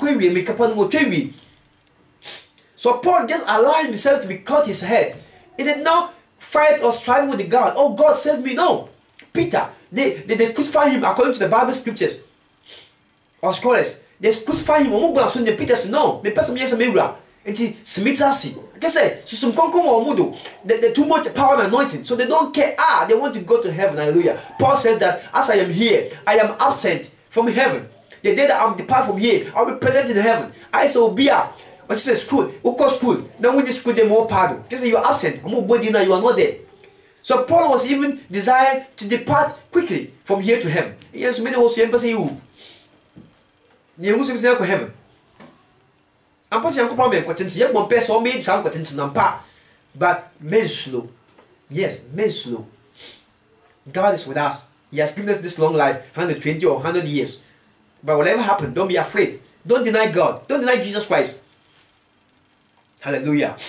so Paul just allowed himself to be cut his head. He did not fight or strive with the God. Oh, God saved me. No. Peter, they, they, they crucified him according to the Bible scriptures. Or scholars, they crucified him. Peter said, no. Me person yes me ra. And he smitasi. I can say, so some konko or mudo. They too much power and anointing. So they don't care. Ah, they want to go to heaven. Hallelujah. Paul says that as I am here, I am absent from heaven. The day that I'm depart from here, I'll be present in heaven. I shall be a what is a school, Uko school. Now when the school they more pardon. Just you are absent. I'm body now you are not there. So Paul was even desired to depart quickly from here to heaven. Yes, many was embassy you. You must be to heaven. I'm passing a problem because you one person or made some quatent nampa. But men slow. Yes, men slow. God is with us. He has given us this long life, one hundred twenty or one hundred years. But whatever happened, don't be afraid. Don't deny God. Don't deny Jesus Christ. Hallelujah.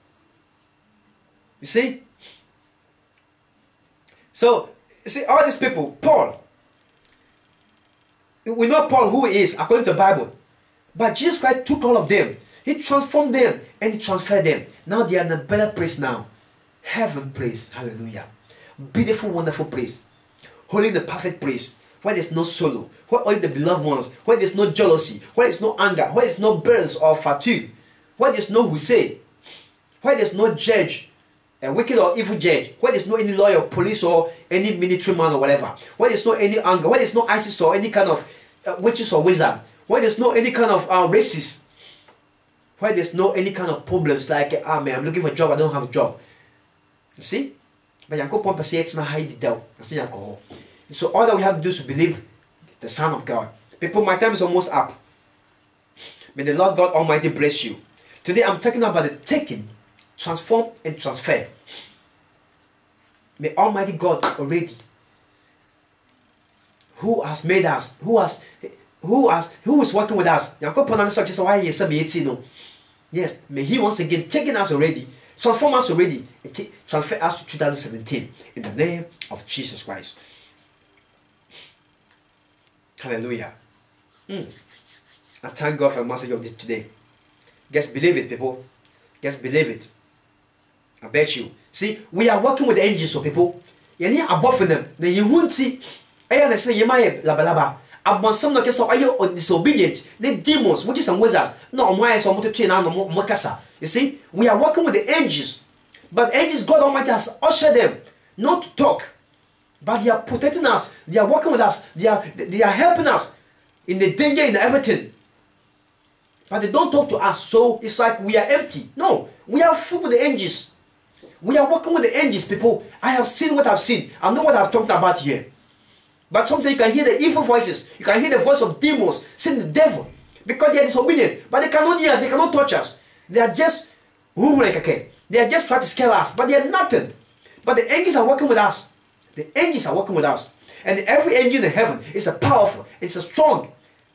You see? So, you see, all these people, Paul, we know Paul who he is according to the Bible. But Jesus Christ took all of them. He transformed them and he transferred them. Now they are in a better place now. Heaven place. Hallelujah. Beautiful, wonderful place. Holy, the perfect place. Where there's no sorrow, where only the beloved ones, where there's no jealousy, where there's no anger, where there's no burdens or fatigue, where there's no Hussein, where there's no judge, a wicked or evil judge, where there's no any lawyer, police or any military man or whatever, where there's no any anger, where there's no ISIS or any kind of uh, witches or wizard, where there's no any kind of uh, racist, where there's no any kind of problems like, ah man, I'm looking for a job, I don't have a job. You see? But Yanko Pompa says it's not hide it down. I see alcohol. So all that we have to do is to believe the Son of God. People, my time is almost up. May the Lord God Almighty bless you. Today I'm talking about the taking, transform and transfer. May Almighty God already, who has made us, who has, who has, who is working with us. Yes, may He once again taking us already, transform us already, and transfer us to two thousand seventeen in the name of Jesus Christ. Hallelujah. Mm. I thank God for the message of today. Just believe it, people. Just believe it. I bet you. See, we are working with the angels, so people. You need above them. Then you won't see. I understand you might laba laba. Above some not just are you disobedient. The demons, which is some wizards. No, why some to train no more mokasa. You see, we are working with the angels. But angels, God Almighty has ushered them not to talk. But they are protecting us. They are working with us. They are, they are helping us in the danger, in everything. But they don't talk to us. So it's like we are empty. No, we are full with the angels. We are working with the angels, people. I have seen what I've seen. I know what I've talked about here. But sometimes you can hear the evil voices. You can hear the voice of demons, saying the devil. Because they are disobedient. But they cannot hear. They cannot touch us. They are just, they are just trying to scare us. But they are nothing. But the angels are working with us. The angels are working with us. And every angel in heaven is a powerful, it's a strong.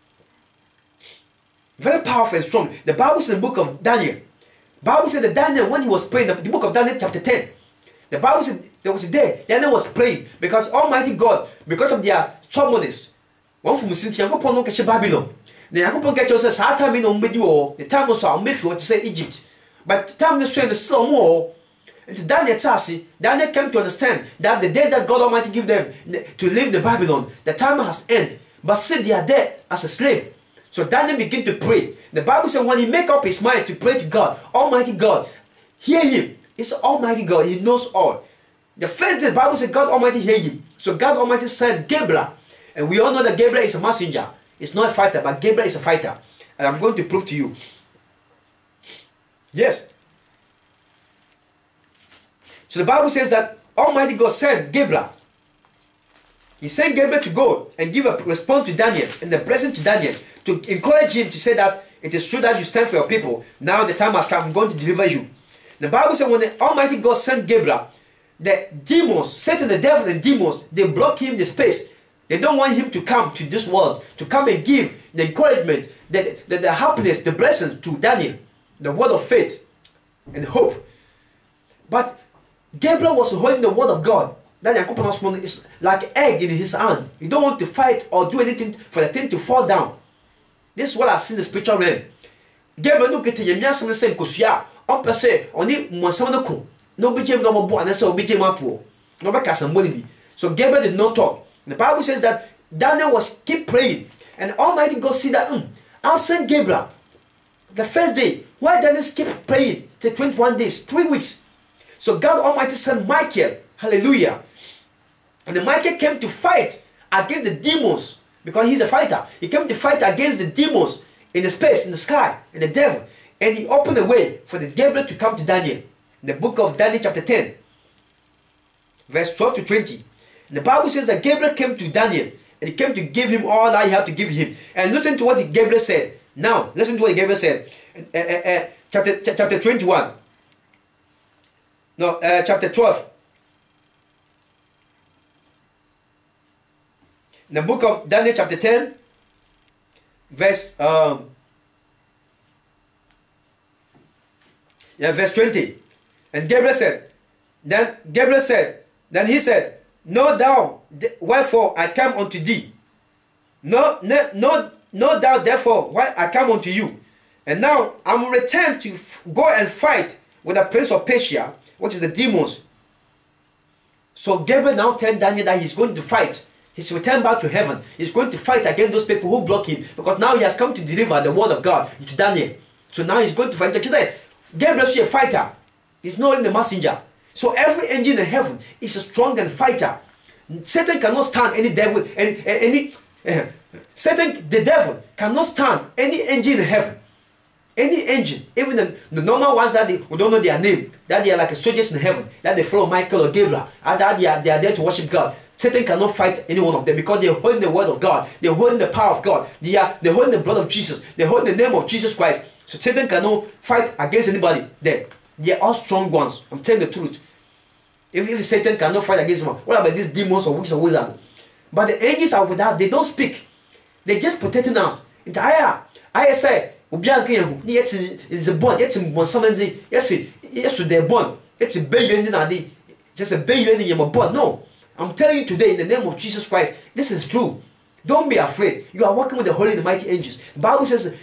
Very powerful and strong. The Bible says in the book of Daniel. The Bible said that Daniel, when he was praying, the, the book of Daniel chapter ten. The Bible said there was a day Daniel was praying because Almighty God, because of their stubbornness, one from Babylon. The Yakupon get yourself Satan in on video, the time was our myth to say Egypt. But the time the strength is slow more. And Daniel Tassi, Daniel came to understand that the day that God Almighty give them to leave the Babylon, the time has ended. But still they are there as a slave. So Daniel began to pray. The Bible says when he make up his mind to pray to God, Almighty God, hear him. It's Almighty God. He knows all. The first day the Bible says God Almighty hear him. So God Almighty sent Gabriel. And we all know that Gabriel is a messenger. It's not a fighter, but Gabriel is a fighter. And I'm going to prove to you. Yes. So the Bible says that Almighty God sent Gabriel. He sent Gabriel to go and give a response to Daniel and a blessing to Daniel to encourage him to say that it is true that you stand for your people. Now the time has come. I'm going to deliver you. The Bible says when the Almighty God sent Gabriel, the demons, Satan, the devil, and demons, they block him the space. They don't want him to come to this world, to come and give the encouragement, the, the, the happiness, the blessing to Daniel, the word of faith and hope. But Gabriel was holding the word of God. That is like egg in his hand. You don't want to fight or do anything for the thing to fall down. This is what I see in the spiritual realm. Gabriel look at the Yamias and the same Kusia. On per se, only one seven cool. No became no more, and I saw became out for. No back as a money. So Gabriel did not talk. The Bible says that Daniel was keep praying. And Almighty God see that mm, I've sent Gabriel. The first day, why Daniel keep praying till twenty-one days, three weeks. So God Almighty sent Michael. Hallelujah. And the Michael came to fight against the demons because he's a fighter. He came to fight against the demons in the space, in the sky, and the devil. And he opened the way for the Gabriel to come to Daniel. In the book of Daniel chapter ten, verse twelve to twenty. And the Bible says that Gabriel came to Daniel and he came to give him all that he had to give him. And listen to what Gabriel said. Now, listen to what Gabriel said. Uh, uh, uh, chapter, ch chapter twenty-one. No, uh, chapter twelve. In the book of Daniel chapter ten, verse um, yeah, verse twenty. And Gabriel said, then Gabriel said, then he said, know thou wherefore I come unto thee. No, no, no, no doubt therefore why I come unto you. And now I will return to go and fight with the prince of Persia, which is the demons. So Gabriel now tells Daniel that he's going to fight. He's returned back to heaven. He's going to fight against those people who block him. Because now he has come to deliver the word of God to Daniel. So now he's going to fight. Gabriel is a fighter. He's not only the messenger. So every angel in heaven is a strong and fighter. Satan cannot stand any devil, any, any uh, Satan, the devil, cannot stand any angel in heaven. Any angel, even the, the normal ones that they, we don't know their name, that they are like soldiers in heaven, that they follow Michael or Gabriel, and that they are, they are there to worship God. Satan cannot fight any one of them because they're holding the word of God, they're holding the power of God, they are they're holding the blood of Jesus, they're holding the name of Jesus Christ. So Satan cannot fight against anybody there. They are all strong ones. I'm telling the truth. If, if Satan cannot fight against them, what about these demons or witches or wizards? But the angels are with us, they don't speak. They're just protecting us. It's I I say, it's a bond, it's a someone yes, yes, they're born. It's a billion in a day, just a billion in your bond. No, I'm telling you today in the name of Jesus Christ, this is true. Don't be afraid. You are working with the holy and mighty angels. The Bible says,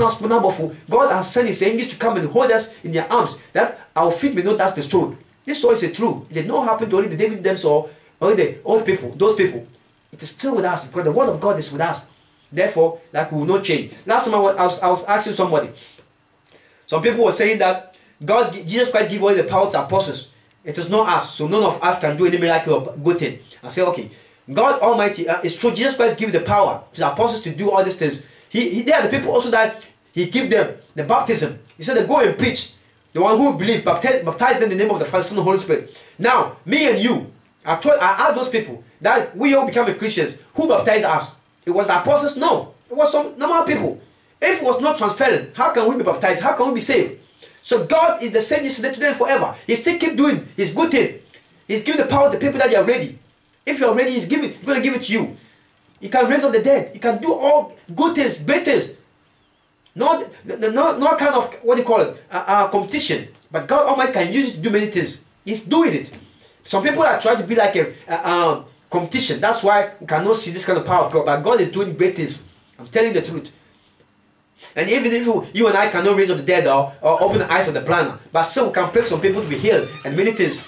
God has sent his angels to come and hold us in their arms, that our feet may not touch the stone. This story is true. It did not happen to only the David them or only the old people, those people. It is still with us because the word of God is with us. Therefore, that will not change. Last time I was, I was asking somebody. Some people were saying that God, Jesus Christ gave away the power to apostles. It is not us, so none of us can do any miracle or good thing. I say, okay, God Almighty, uh, it's true. Jesus Christ gave the power to the apostles to do all these things. He, he there are the people also that he gave them the baptism. He said, they go and preach. The one who believe, baptize, baptize them in the name of the Father, Son, and Holy Spirit. Now, me and you, I told, I asked those people that we all become Christians. Who baptized us? It was the apostles? No. It was some normal people. If it was not transparent, how can we be baptized? How can we be saved? So God is the same yesterday, today, and forever. He still keep doing his good thing. He's giving the power to the people that are ready. If you are ready, he's giving, he's going to give it to you. He can raise up the dead. He can do all good things, great things. Not, not, not kind of, what do you call it, uh, uh, competition. But God Almighty can use it to do many things. He's doing it. Some people are trying to be like a, a um, competition. That's why we cannot see this kind of power of God. But God is doing great things. I'm telling the truth. And even if you, you and I cannot raise up the dead or, or open the eyes of the blind, but still we can pray for some people to be healed and many things.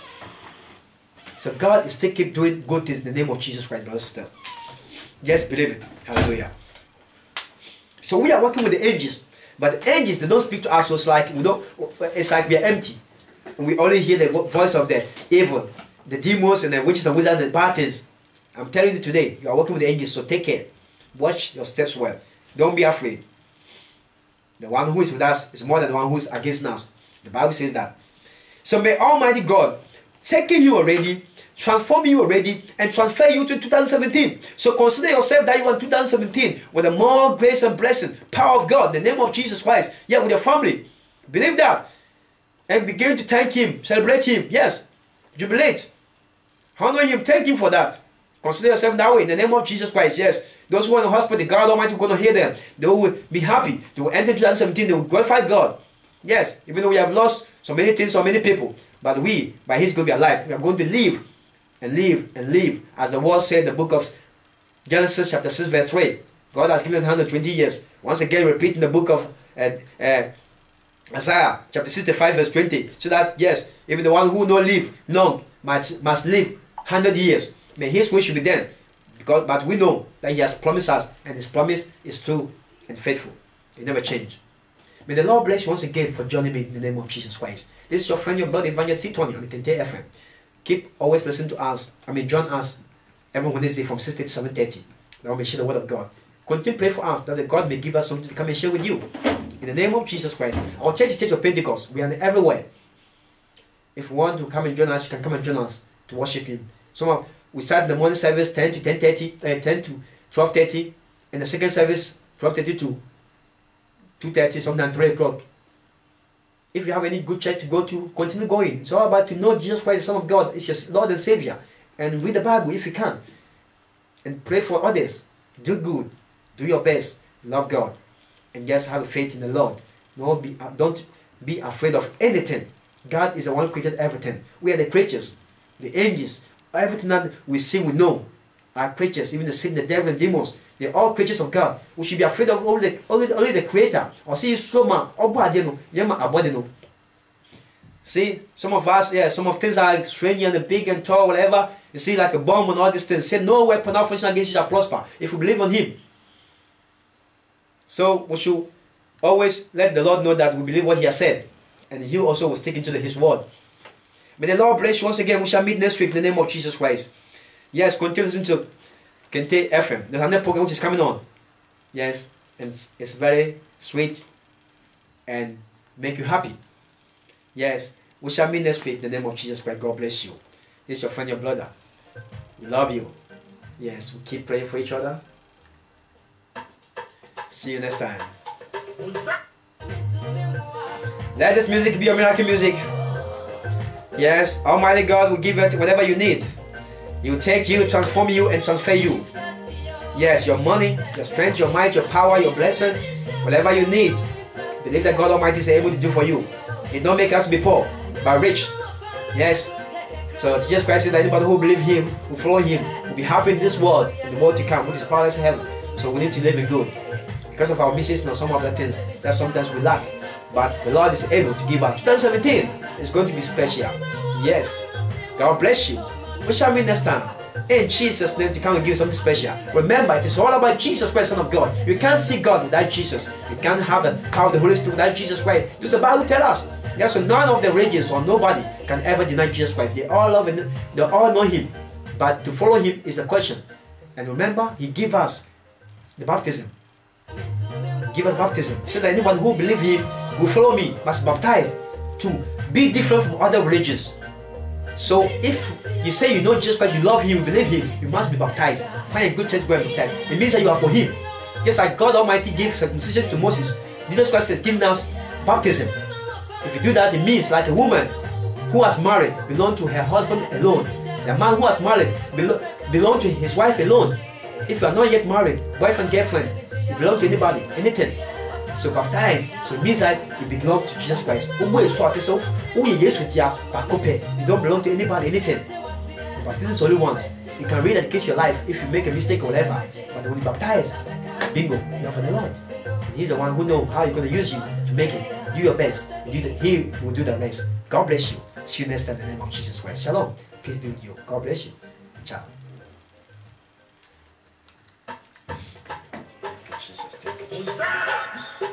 So God is still keep doing good things in the name of Jesus Christ, brothers and sisters. Just believe it. Hallelujah. So we are working with the angels. But the angels, they don't speak to us, so it's like we don't, it's like we are empty. And we only hear the voice of the evil, the demons and the witches and wizards and the bad things. I'm telling you today, you are working with the angels, so take care. Watch your steps well. Don't be afraid. The one who is with us is more than the one who is against us. The Bible says that. So may Almighty God take you already, transform you already, and transfer you to two thousand seventeen. So consider yourself that you are in two thousand seventeen with the more grace and blessing, power of God, in the name of Jesus Christ. Yeah, with your family. Believe that. And begin to thank Him, celebrate Him. Yes, jubilate. Honor Him, thank Him for that. Consider yourself that way in the name of Jesus Christ. Yes, those who are in the hospital, God Almighty will going to hear them. They will be happy. They will enter two thousand seventeen. They will glorify God. Yes, even though we have lost so many things, so many people, but we, by His good, we are alive. We are going to live and live and live, as the word said in the book of Genesis chapter six verse three. God has given one hundred twenty years. Once again, repeating the book of uh, uh, Isaiah chapter sixty-five verse twenty, so that yes, even the one who no live long must, must live one hundred years. May His will should be done, because but we know that He has promised us, and His promise is true and faithful. It never changes. May the Lord bless you once again for joining me in the name of Jesus Christ. This is your friend, your brother, Evangelist C. Tony on the Kente F M. Keep always listening to us. I mean, join us every Wednesday from six thirty to seven thirty. That we may share the word of God. Continue to pray for us that the God may give us something to come and share with you. In the name of Jesus Christ. Our church is Church of Pentecost. We are everywhere. If you want to come and join us, you can come and join us to worship Him. Some of we start the morning service ten to ten thirty, uh, ten to twelve thirty, and the second service twelve thirty to two thirty, sometimes three o'clock. If you have any good church to go to, continue going. It's all about to know Jesus Christ, the Son of God, is your Lord and Savior. And read the Bible if you can. And pray for others. Do good. Do your best. Love God. And just have faith in the Lord. Don't be, uh, don't be afraid of anything. God is the one who created everything. We are the creatures. The angels. Everything that we see, we know, are creatures. Even the sin, the devil, and demons. They're all creatures of God. We should be afraid of only the, only, only the Creator. Or see, so much. See, some of us, yeah, some of things are strange and big and tall, whatever. You see, like a bomb and all these things. Say, no weapon of function against you shall prosper if we believe on Him. So we should always let the Lord know that we believe what He has said, and He also will stick into the, His word. May the Lord bless you once again. We shall meet next week in the name of Jesus Christ. Yes, continue listening to Kente F M. There's another program which is coming on. Yes, and it's, it's very sweet and make you happy. Yes, we shall meet next week in the name of Jesus Christ. God bless you. This is your friend, your brother. We love you. Yes, we keep praying for each other. See you next time. Let this music be your miracle music. Yes, Almighty God will give it whatever you need. He will take you, transform you, and transfer you. Yes, your money, your strength, your might, your power, your blessing, whatever you need. Believe that God Almighty is able to do for you. It don't make us be poor, but rich. Yes. So Jesus Christ said that anybody who believes Him, who follow Him, will be happy in this world, in the world to come, which is paradise heaven. So we need to live in good. Because of our mistakes and some of the things that sometimes we lack. But the Lord is able to give us. twenty seventeen is going to be special. Yes. God bless you. We shall meet next time. In Jesus' name, to come and give something special. Remember, it is all about Jesus Christ, Son of God. You can't see God without Jesus. You can't have the power of the Holy Spirit without Jesus Christ. Because the Bible tells us. Yes, so none of the religions or nobody can ever deny Jesus Christ. They all love Him. They all know Him. But to follow Him is the question. And remember, He gave us the baptism. Give us baptism. He said that anyone who believes Him, who follow me, must baptize to be different from other religions. So if you say you know Jesus Christ, you love Him, you believe Him, you must be baptized. Find a good church, go and baptize. It means that you are for Him. Just like God Almighty gave circumcision to Moses, Jesus Christ has given us baptism. If you do that, it means like a woman who has married belongs to her husband alone. The man who has married belo belongs to his wife alone. If you are not yet married, boyfriend, girlfriend, you belong to anybody, anything. So baptize, so it means that you belong to Jesus Christ. You don't belong to anybody, anything. Baptism is only once. You can rededicate your life if you make a mistake or whatever. But when you baptize, bingo, you are for the Lord. And He's the one who knows how He's going to use you to make it. Do your best. You do the, he will do the rest. God bless you. See you next time in the name of Jesus Christ. Shalom. Peace be with you. God bless you. Ciao. Jesus, thank you. Hosanna.